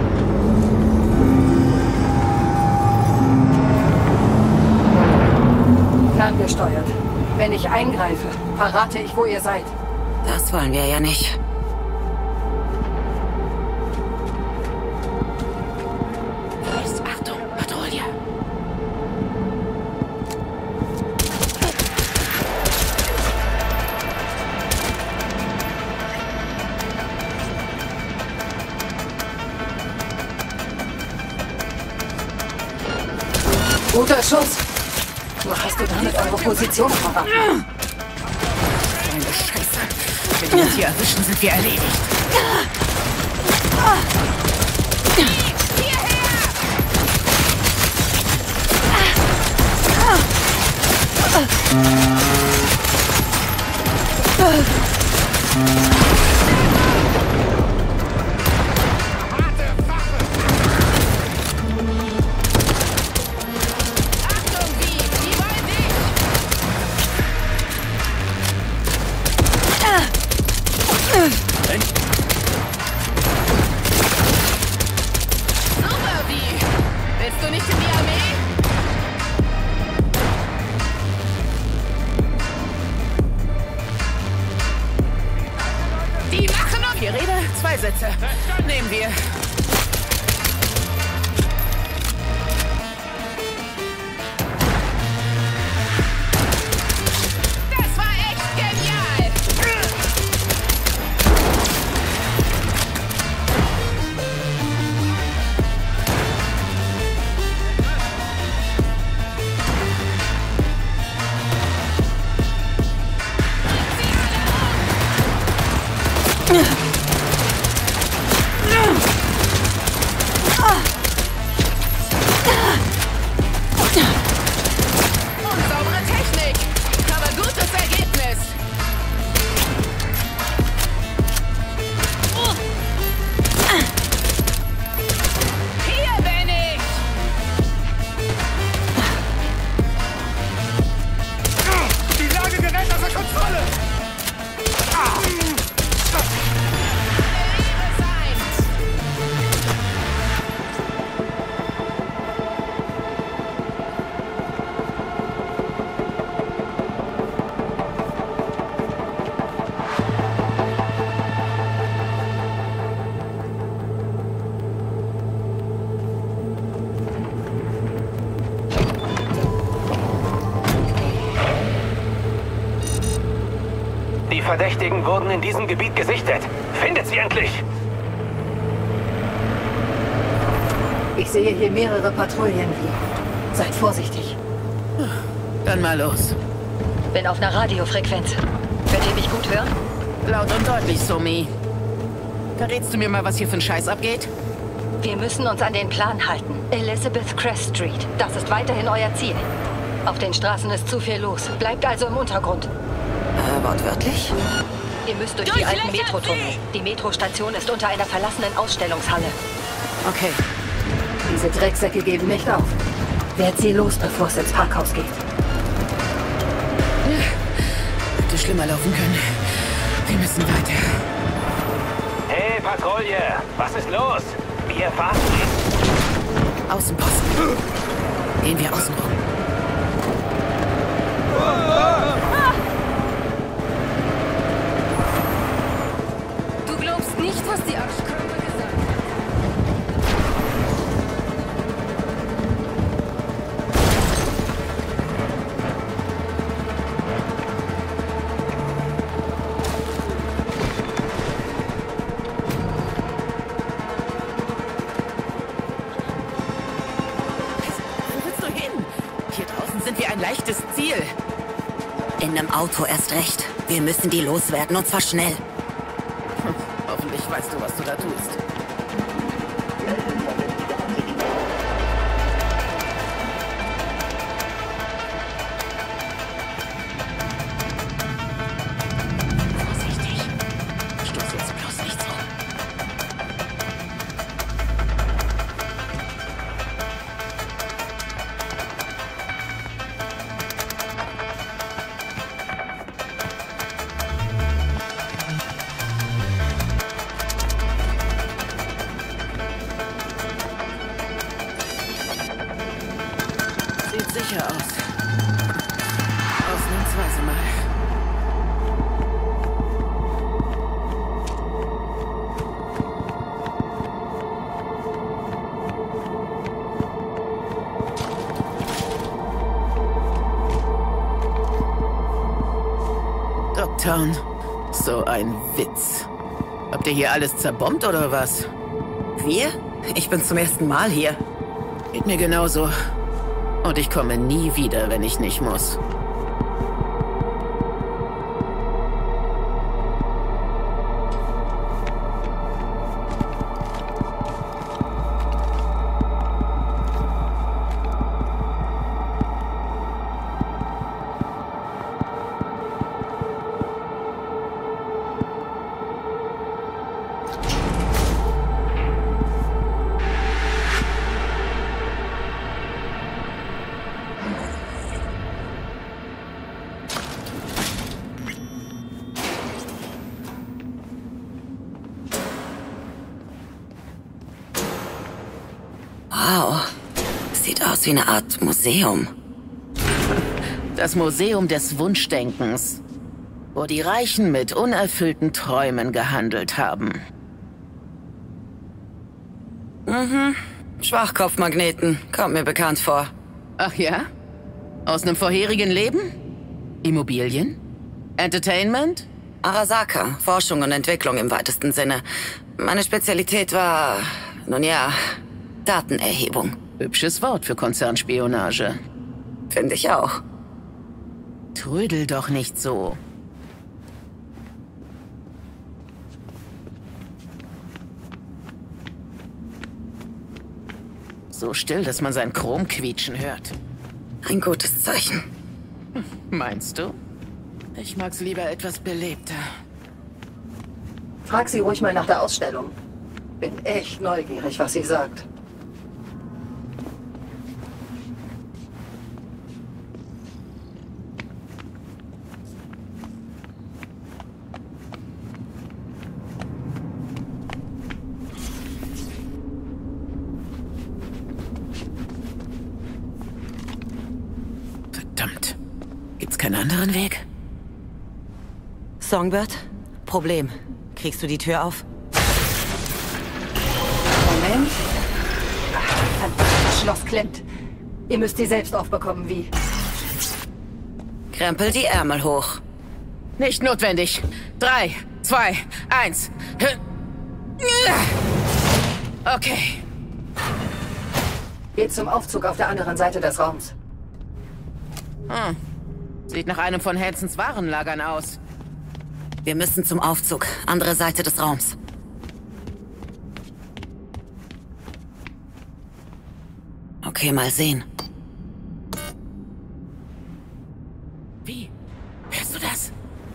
[SPEAKER 6] Ferngesteuert. Wenn ich eingreife, verrate ich, wo ihr seid.
[SPEAKER 1] Das wollen wir ja nicht.
[SPEAKER 12] Achtung, Patrouille.
[SPEAKER 6] Guter Schuss. Nur hast du damit eure Position verraten.
[SPEAKER 12] Meine Scheiße. Wenn wir uns hier erwischen, sind wir erledigt. Sätze. Nehmen wir.
[SPEAKER 8] Das war echt genial.
[SPEAKER 4] Verdächtigen wurden in diesem Gebiet gesichtet. Findet sie endlich!
[SPEAKER 6] Ich sehe hier mehrere Patrouillen, wie. Seid vorsichtig.
[SPEAKER 12] Dann mal los.
[SPEAKER 13] Bin auf einer Radiofrequenz. Könnt ihr mich gut hören?
[SPEAKER 12] Laut und deutlich, Somi. Verrätst du mir mal, was hier für ein Scheiß abgeht?
[SPEAKER 13] Wir müssen uns an den Plan halten. Elizabeth Crest Street. Das ist weiterhin euer Ziel. Auf den Straßen ist zu viel los. Bleibt also im Untergrund.
[SPEAKER 1] Äh, wortwörtlich?
[SPEAKER 13] Ihr müsst durch die alten Metrotunnel. Die Metrostation ist unter einer verlassenen Ausstellungshalle.
[SPEAKER 1] Okay.
[SPEAKER 6] Diese Drecksäcke geben nicht auf. Werd sie los, bevor es ins Parkhaus geht.
[SPEAKER 12] Hätte schlimmer laufen können. Wir müssen weiter.
[SPEAKER 4] Hey, Patrouille! Was ist los? Wir fahren.
[SPEAKER 12] Außenposten. Gehen wir außen rum.
[SPEAKER 8] Du glaubst nicht, was die Arschkörper gesagt haben.
[SPEAKER 12] Wo willst du hin? Hier draußen sind wir ein leichtes Ziel.
[SPEAKER 1] In einem Auto erst recht. Wir müssen die loswerden, und zwar schnell.
[SPEAKER 12] Hm, hoffentlich weißt du, was du da tust. Vorsichtig. Stoß jetzt bloß nichts um. Sieht sicher aus. Ausnahmsweise mal. Dogtown. So ein Witz. Habt ihr hier alles zerbombt oder was?
[SPEAKER 1] Wir? Ich bin zum ersten Mal hier.
[SPEAKER 12] Geht mir genauso. Und ich komme nie wieder, wenn ich nicht muss.
[SPEAKER 1] Wow. Sieht aus wie eine Art Museum.
[SPEAKER 12] Das Museum des Wunschdenkens, wo die Reichen mit unerfüllten Träumen gehandelt haben.
[SPEAKER 1] Mhm. Schwachkopfmagneten. Kommt mir bekannt vor.
[SPEAKER 12] Ach ja? Aus einem vorherigen Leben? Immobilien? Entertainment?
[SPEAKER 1] Arasaka. Forschung und Entwicklung im weitesten Sinne. Meine Spezialität war, nun ja, Datenerhebung.
[SPEAKER 12] Hübsches Wort für Konzernspionage.
[SPEAKER 1] Finde ich auch.
[SPEAKER 12] Trödel doch nicht so. So still, dass man sein Chrom quietschen hört.
[SPEAKER 1] Ein gutes Zeichen.
[SPEAKER 12] Meinst du? Ich mag's lieber etwas belebter.
[SPEAKER 6] Frag sie ruhig mal nach der Ausstellung. Bin echt neugierig, was sie sagt.
[SPEAKER 12] Verdammt. Gibt's keinen anderen Weg?
[SPEAKER 1] Songbird? Problem. Kriegst du die Tür auf?
[SPEAKER 6] Moment. Verdammt, das Schloss klemmt. Ihr müsst sie selbst aufbekommen, wie?
[SPEAKER 1] Krempel die Ärmel hoch.
[SPEAKER 12] Nicht notwendig. Drei, zwei, eins. Okay.
[SPEAKER 6] Geht zum Aufzug auf der anderen Seite des Raums.
[SPEAKER 12] Hm. Sieht nach einem von Hansons Warenlagern aus.
[SPEAKER 1] Wir müssen zum Aufzug. Andere Seite des Raums. Okay, mal sehen.
[SPEAKER 12] Wie? Hörst du das?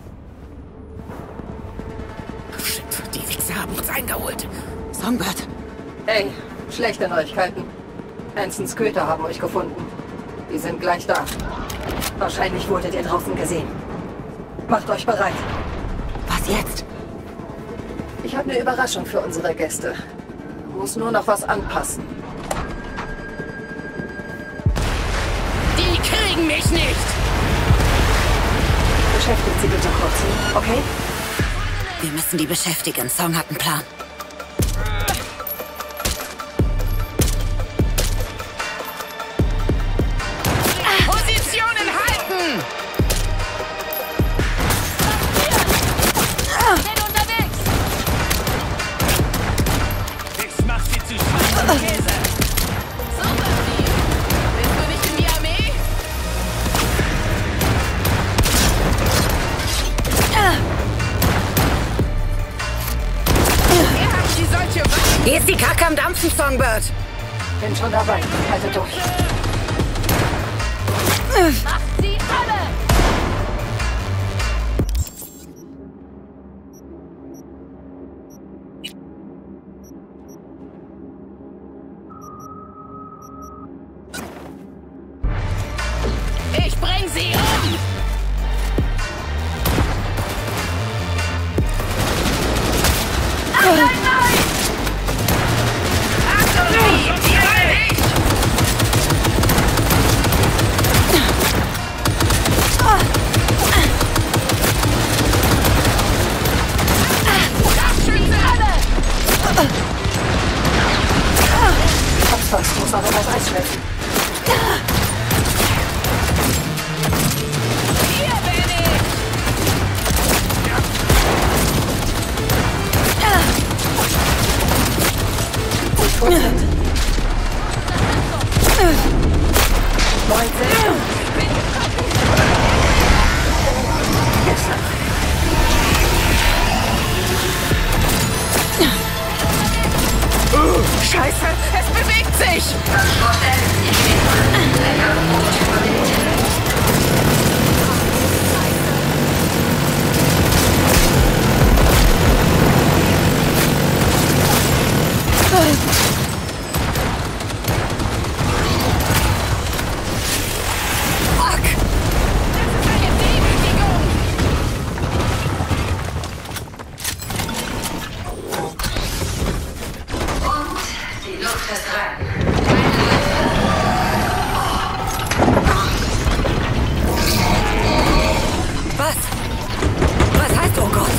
[SPEAKER 12] Oh shit, die Wichser haben uns eingeholt.
[SPEAKER 1] Songbird.
[SPEAKER 6] Hey, schlechte Neuigkeiten. Hansons Köter haben euch gefunden. Die sind gleich da. Wahrscheinlich wurdet ihr draußen gesehen. Macht euch bereit.
[SPEAKER 1] Was jetzt?
[SPEAKER 6] Ich habe eine Überraschung für unsere Gäste. Muss nur noch was anpassen.
[SPEAKER 12] Die kriegen mich nicht!
[SPEAKER 6] Beschäftigt sie bitte kurz, okay?
[SPEAKER 1] Wir müssen die beschäftigen. Song hat einen Plan.
[SPEAKER 12] Positionen halten!
[SPEAKER 8] Bin unterwegs!
[SPEAKER 11] Ich mach sie zu Schwein und Käse!
[SPEAKER 12] Super, Steve. Bist du nicht in die Armee? Wer hat sie solche Waffen?
[SPEAKER 1] Hier ist die Kacke am Dampfen, Songbird.
[SPEAKER 6] Bin schon dabei. Haltet durch.
[SPEAKER 8] Macht sie alle!
[SPEAKER 12] Ich bring sie um!
[SPEAKER 8] Nein, nein, nein!
[SPEAKER 12] Achtung, Steve! Die wollen nicht!
[SPEAKER 6] Hab's fast, muss aber das Eis schmelzen.
[SPEAKER 12] Hier bin ich!
[SPEAKER 6] Gut Prozent. neunzehn.
[SPEAKER 12] Scheiße, es bewegt sich!
[SPEAKER 1] Fuck!
[SPEAKER 12] Das ist eine Demütigung!
[SPEAKER 2] Die Luft ist rein.
[SPEAKER 1] Was? Was heißt, oh Gott?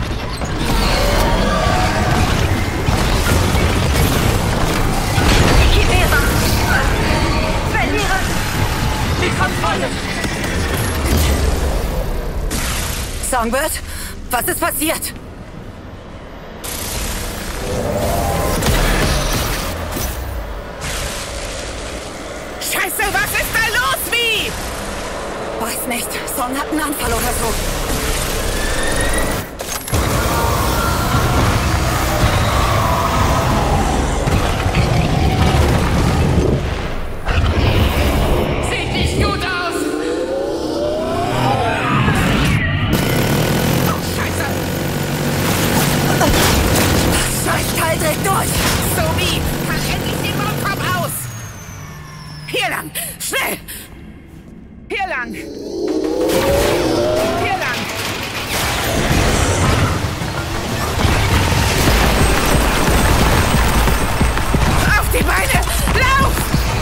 [SPEAKER 2] Chimera! Verliere die Kontrolle!
[SPEAKER 1] Songbird? Was ist passiert?
[SPEAKER 12] Scheiße, was ist da los, wie?
[SPEAKER 1] Weiß nicht. Song hat einen Anfall oder so.
[SPEAKER 12] Sieht nicht gut aus! Oh, Scheiße!
[SPEAKER 1] Das Scheißteil dreht durch!
[SPEAKER 12] Sophie, kann endlich den Maulkorb aus! Hier lang! Schnell! Hier lang! Hier lang! Auf die Beine! Lauf!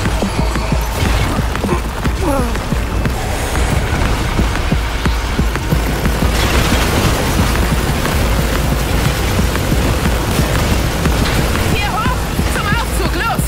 [SPEAKER 12] Hier hoch! Zum Aufzug! Los!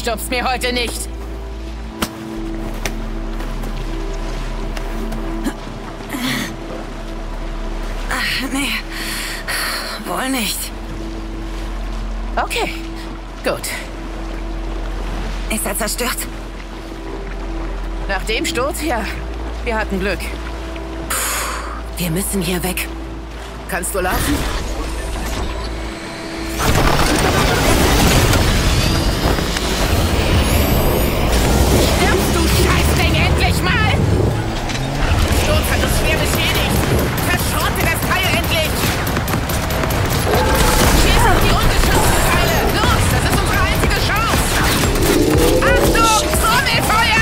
[SPEAKER 12] stupst mir heute nicht.
[SPEAKER 1] Ach, nee. Wohl nicht.
[SPEAKER 12] Okay, gut.
[SPEAKER 1] Ist er zerstört?
[SPEAKER 12] Nach dem Sturz, ja. Wir hatten Glück.
[SPEAKER 1] Puh, wir müssen hier weg.
[SPEAKER 12] Kannst du laufen? Stirbst du Scheißding endlich mal! Sturz hat uns schwer beschädigt. Verschrotte das Teil endlich! Schieß auf die ungeschützten Teile! Los, das ist unsere einzige Chance! Achtung, Trommelfeuer!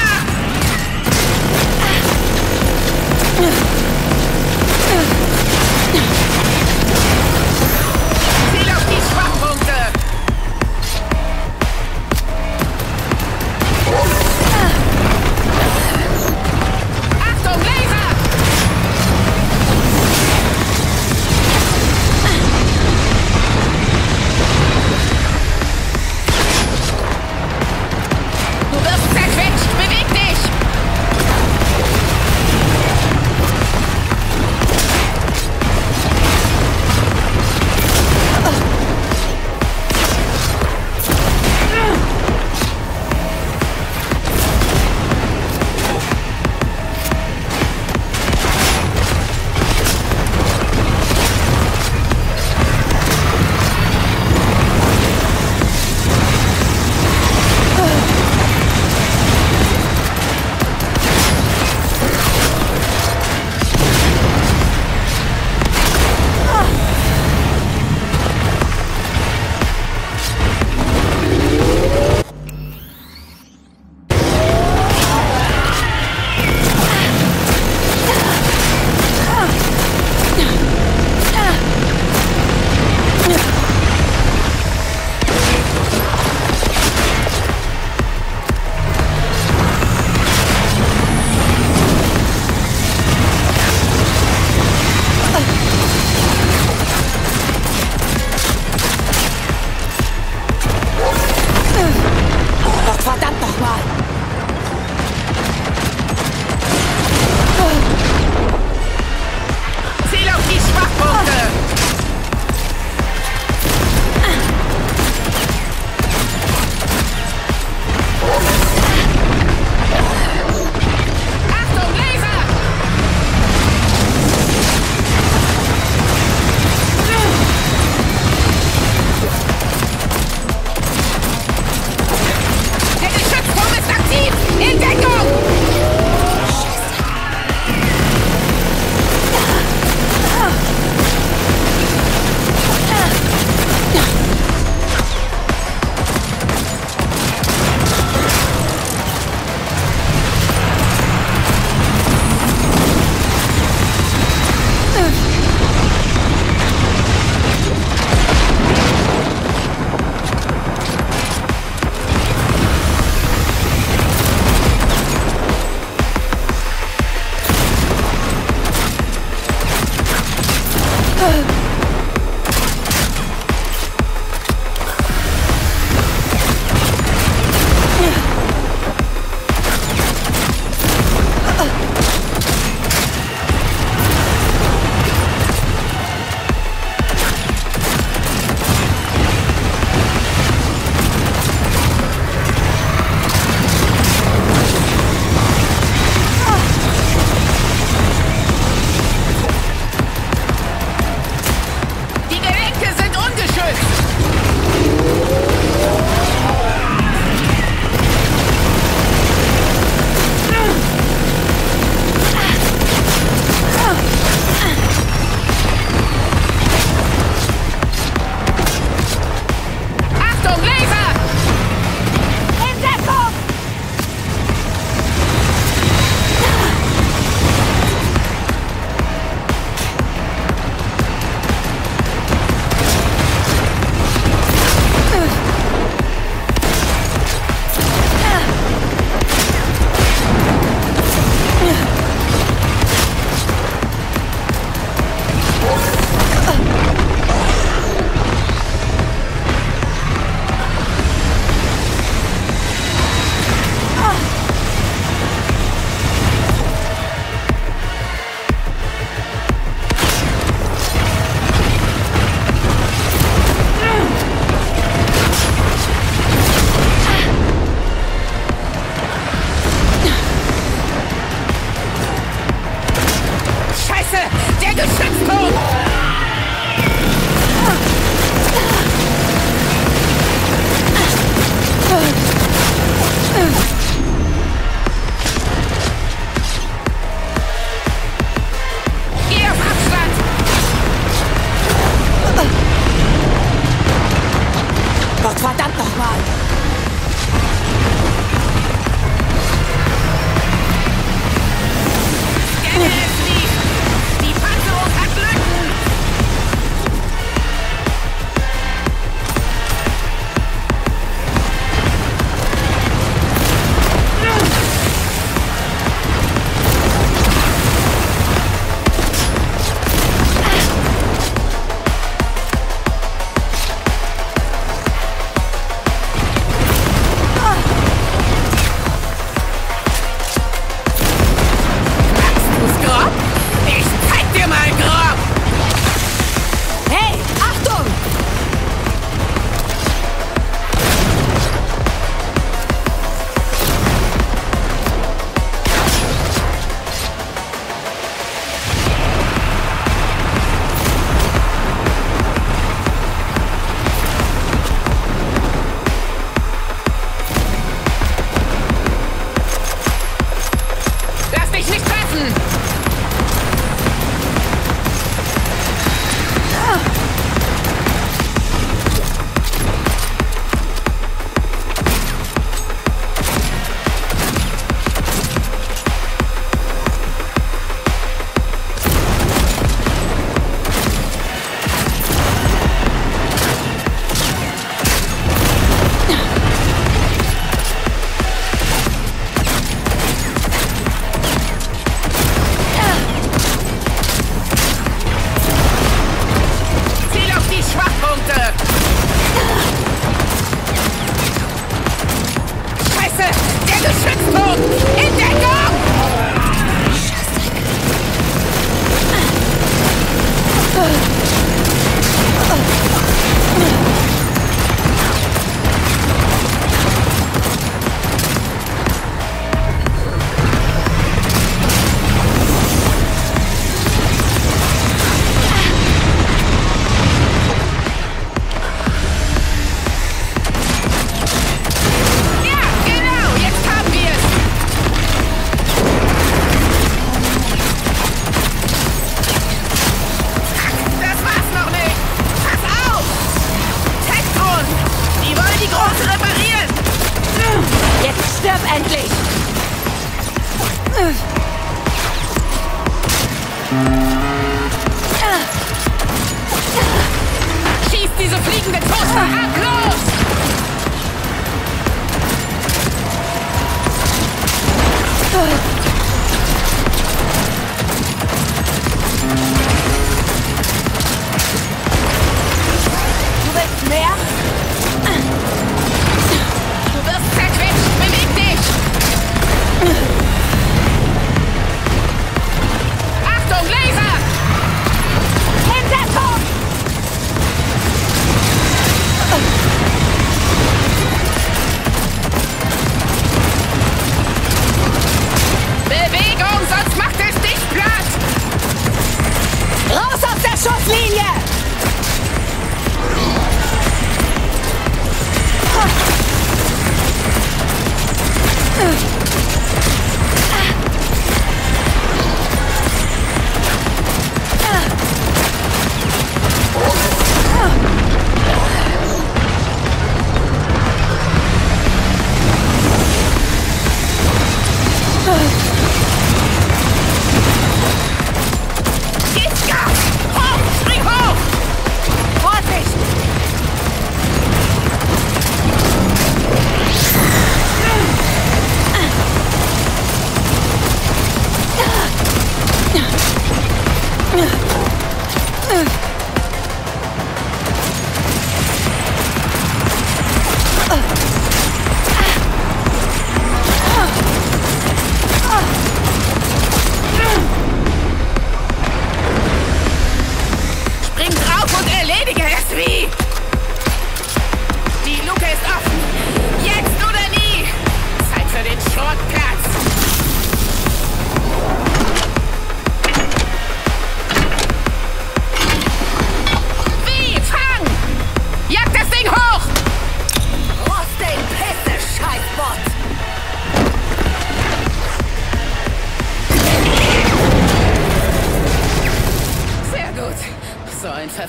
[SPEAKER 12] Geschützpunkt! Geh auf Abstand!
[SPEAKER 1] Gott verdammt nochmal!
[SPEAKER 12] Scanne es nicht! Die Panzerung hat Lücken!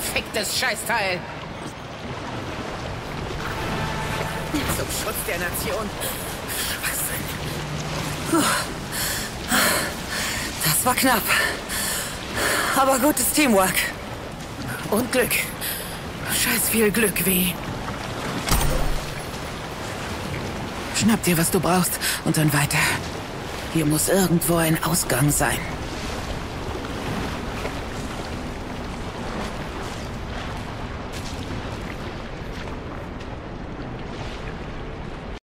[SPEAKER 12] Verficktes Scheißteil! Zum Schutz der Nation. Schwachsinn.
[SPEAKER 1] Das war knapp. Aber gutes Teamwork.
[SPEAKER 12] Und Glück. Scheiß viel Glück, wie. Schnapp dir, was du brauchst, und dann weiter. Hier muss irgendwo ein Ausgang sein.